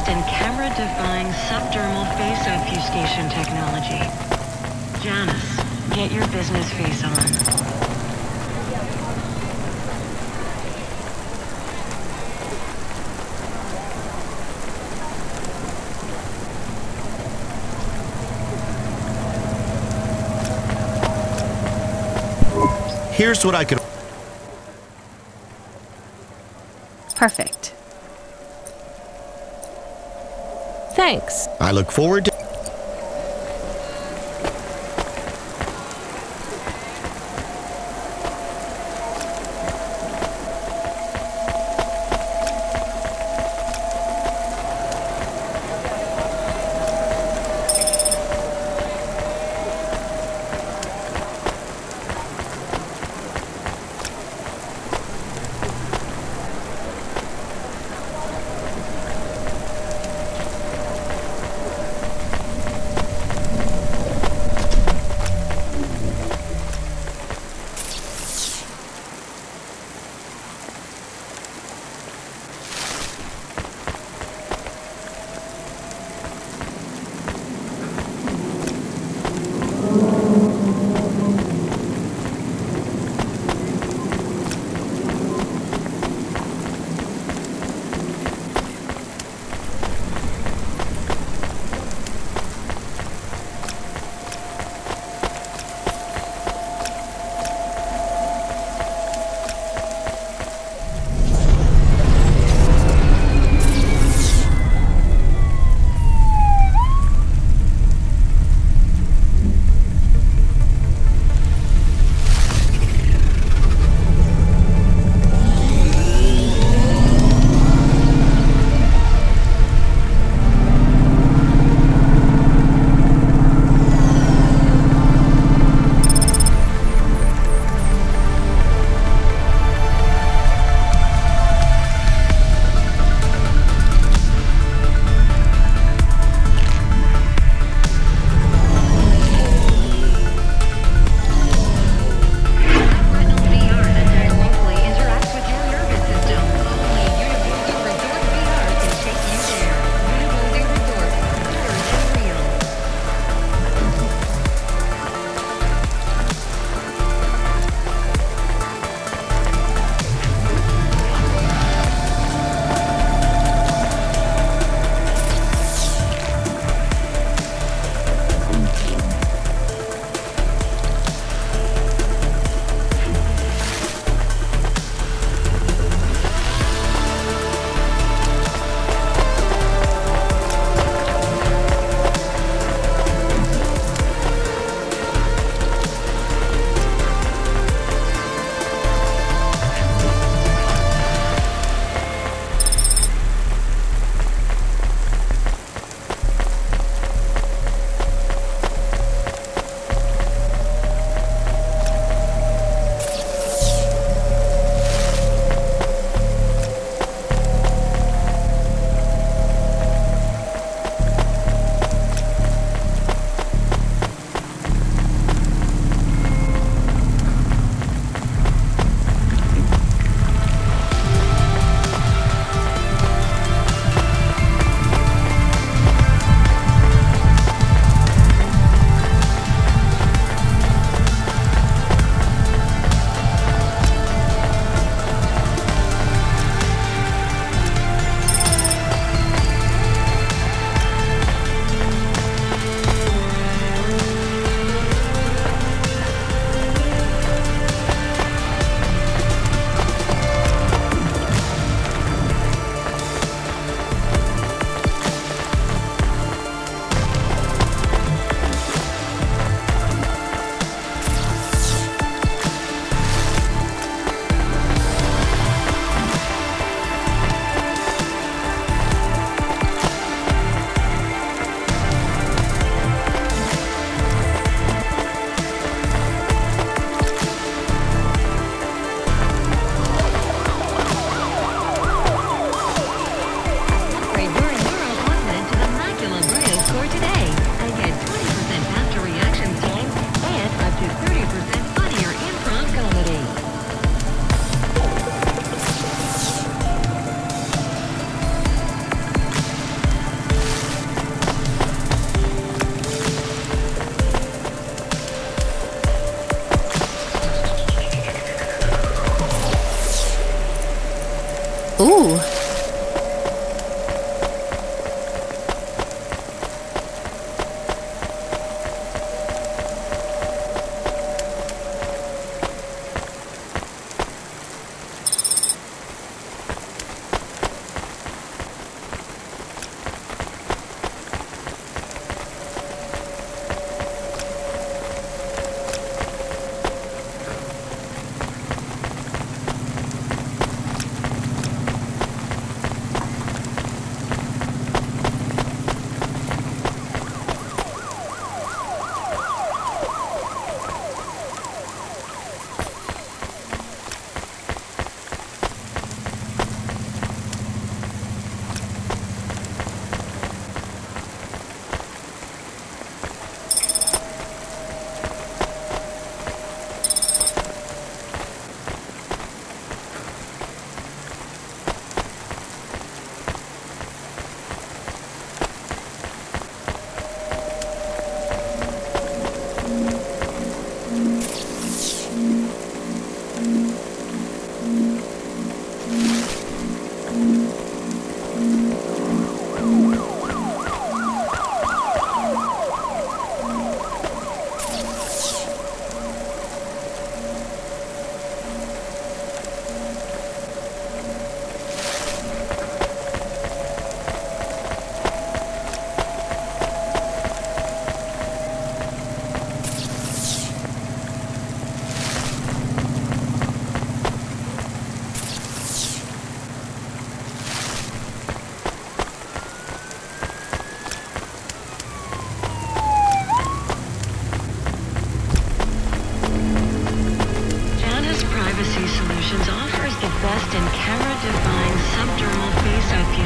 in camera-defying subdermal face obfuscation technology. Janice, get your business face on. Here's what I could... Perfect. Thanks. I look forward to...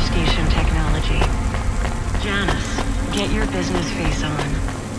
station technology. Janice, get your business face on.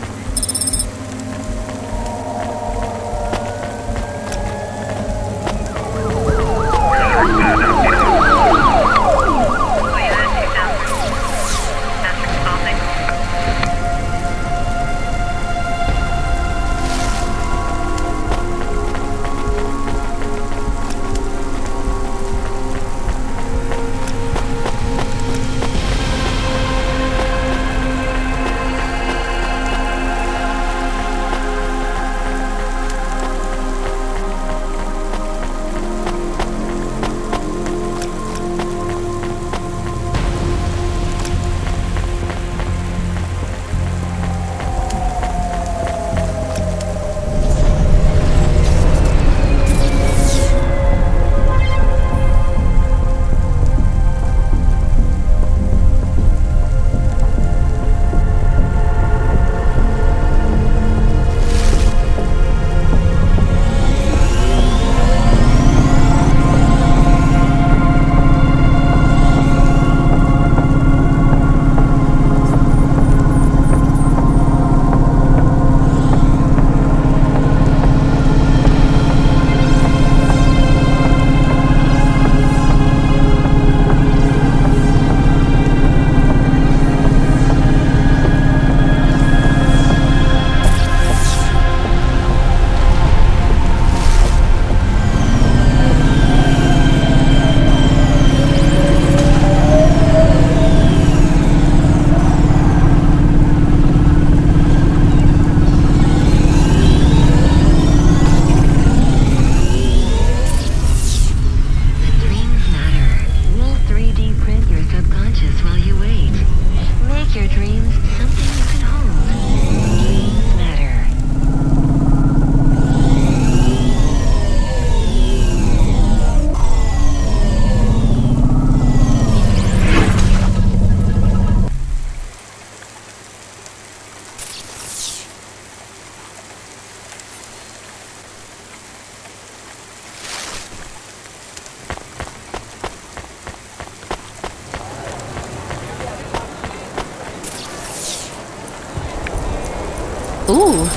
Ooh.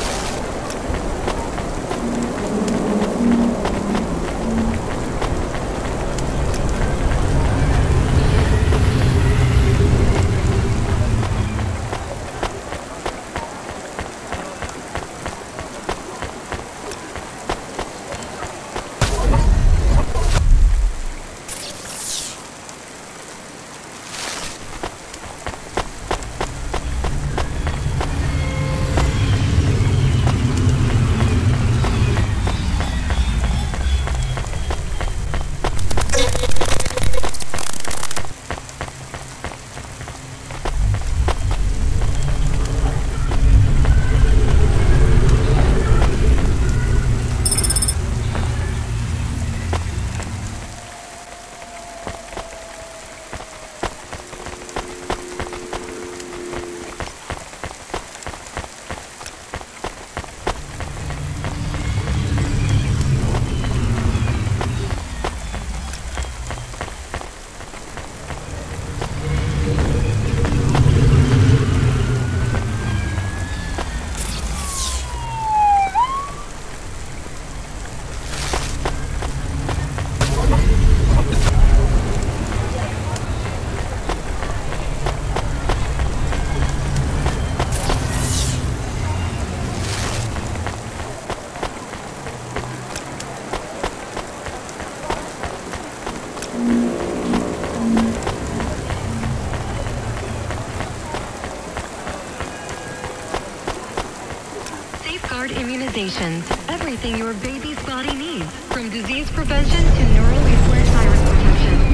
Immunizations. Everything your baby's body needs. From disease prevention to neural implant virus protection.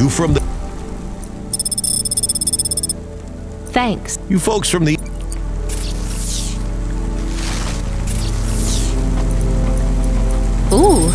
You from the... Thanks. You folks from the... Ooh.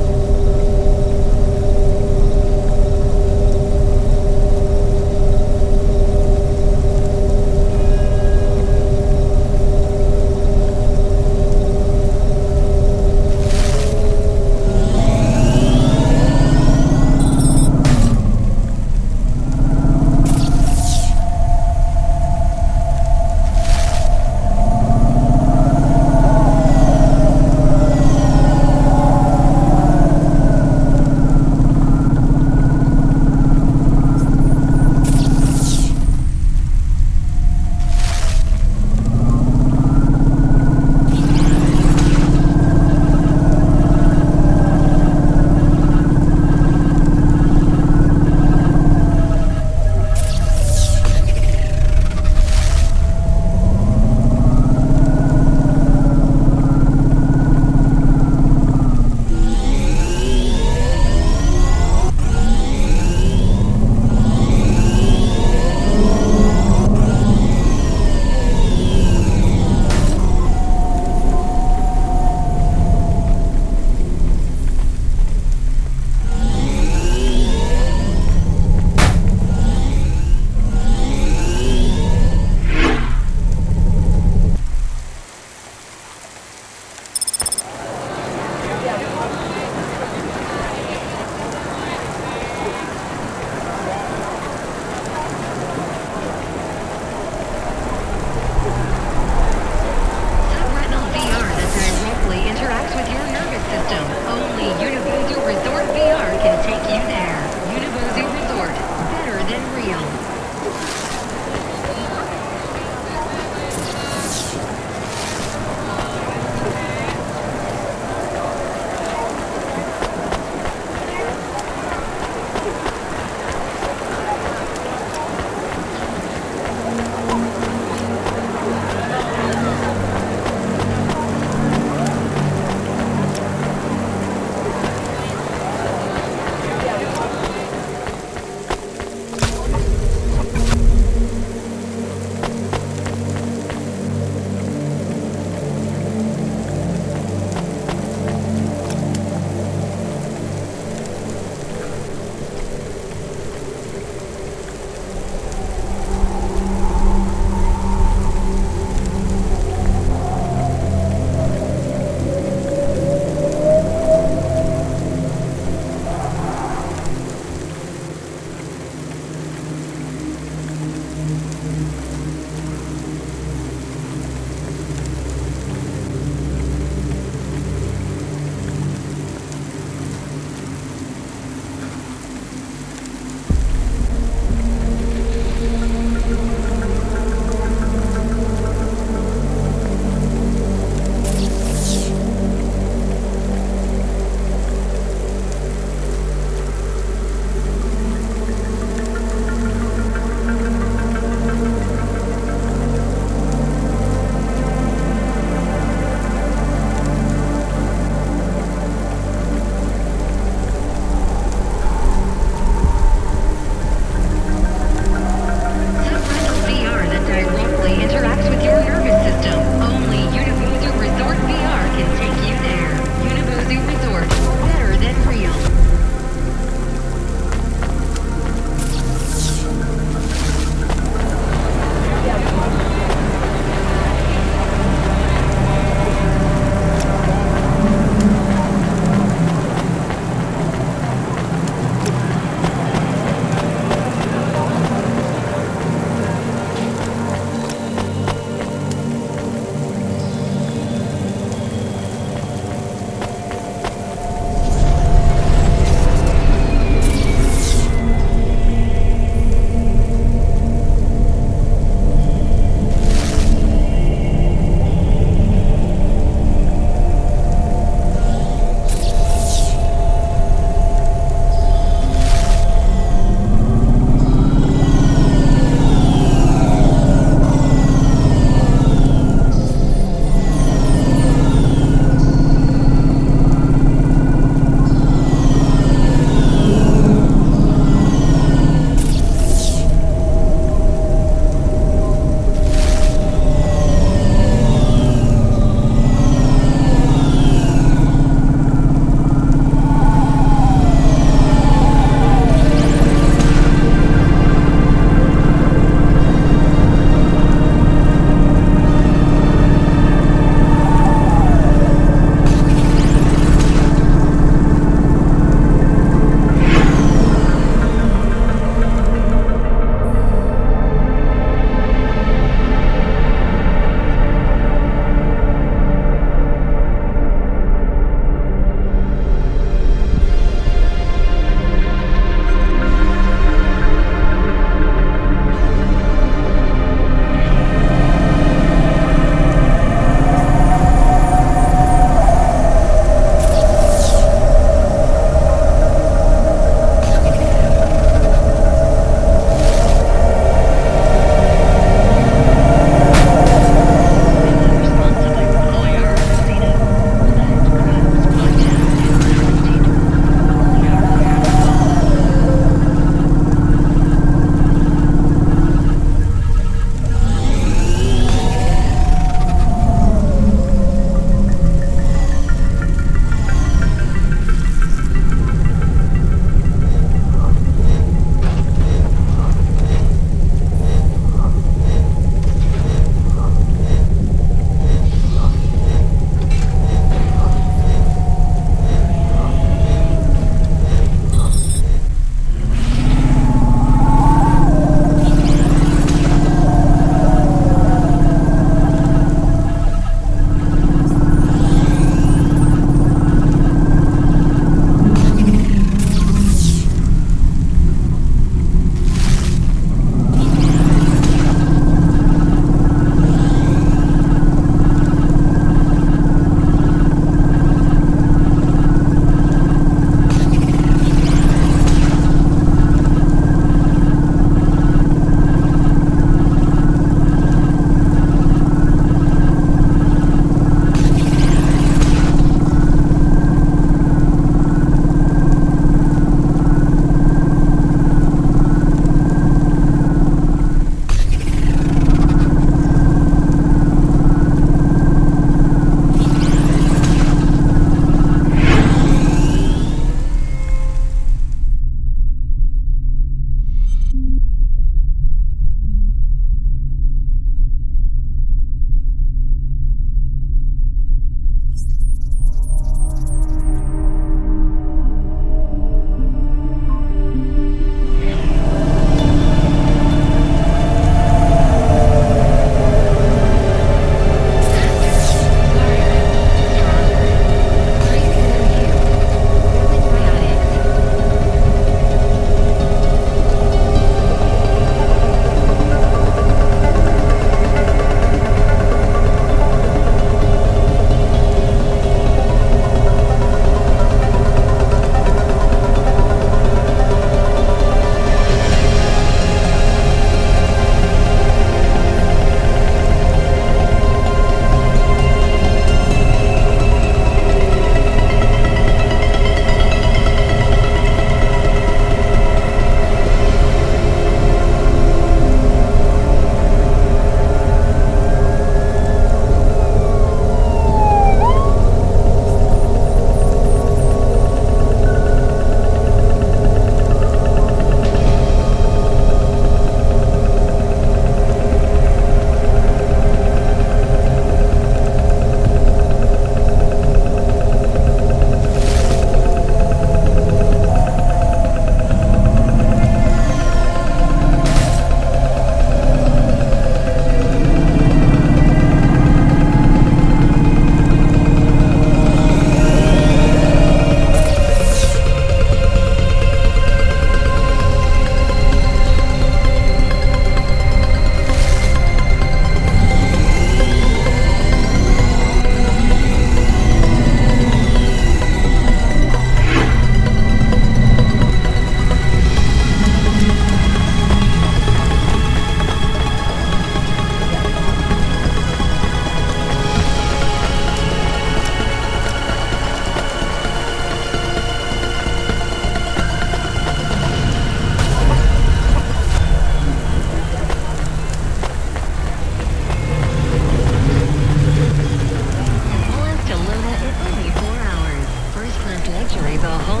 the whole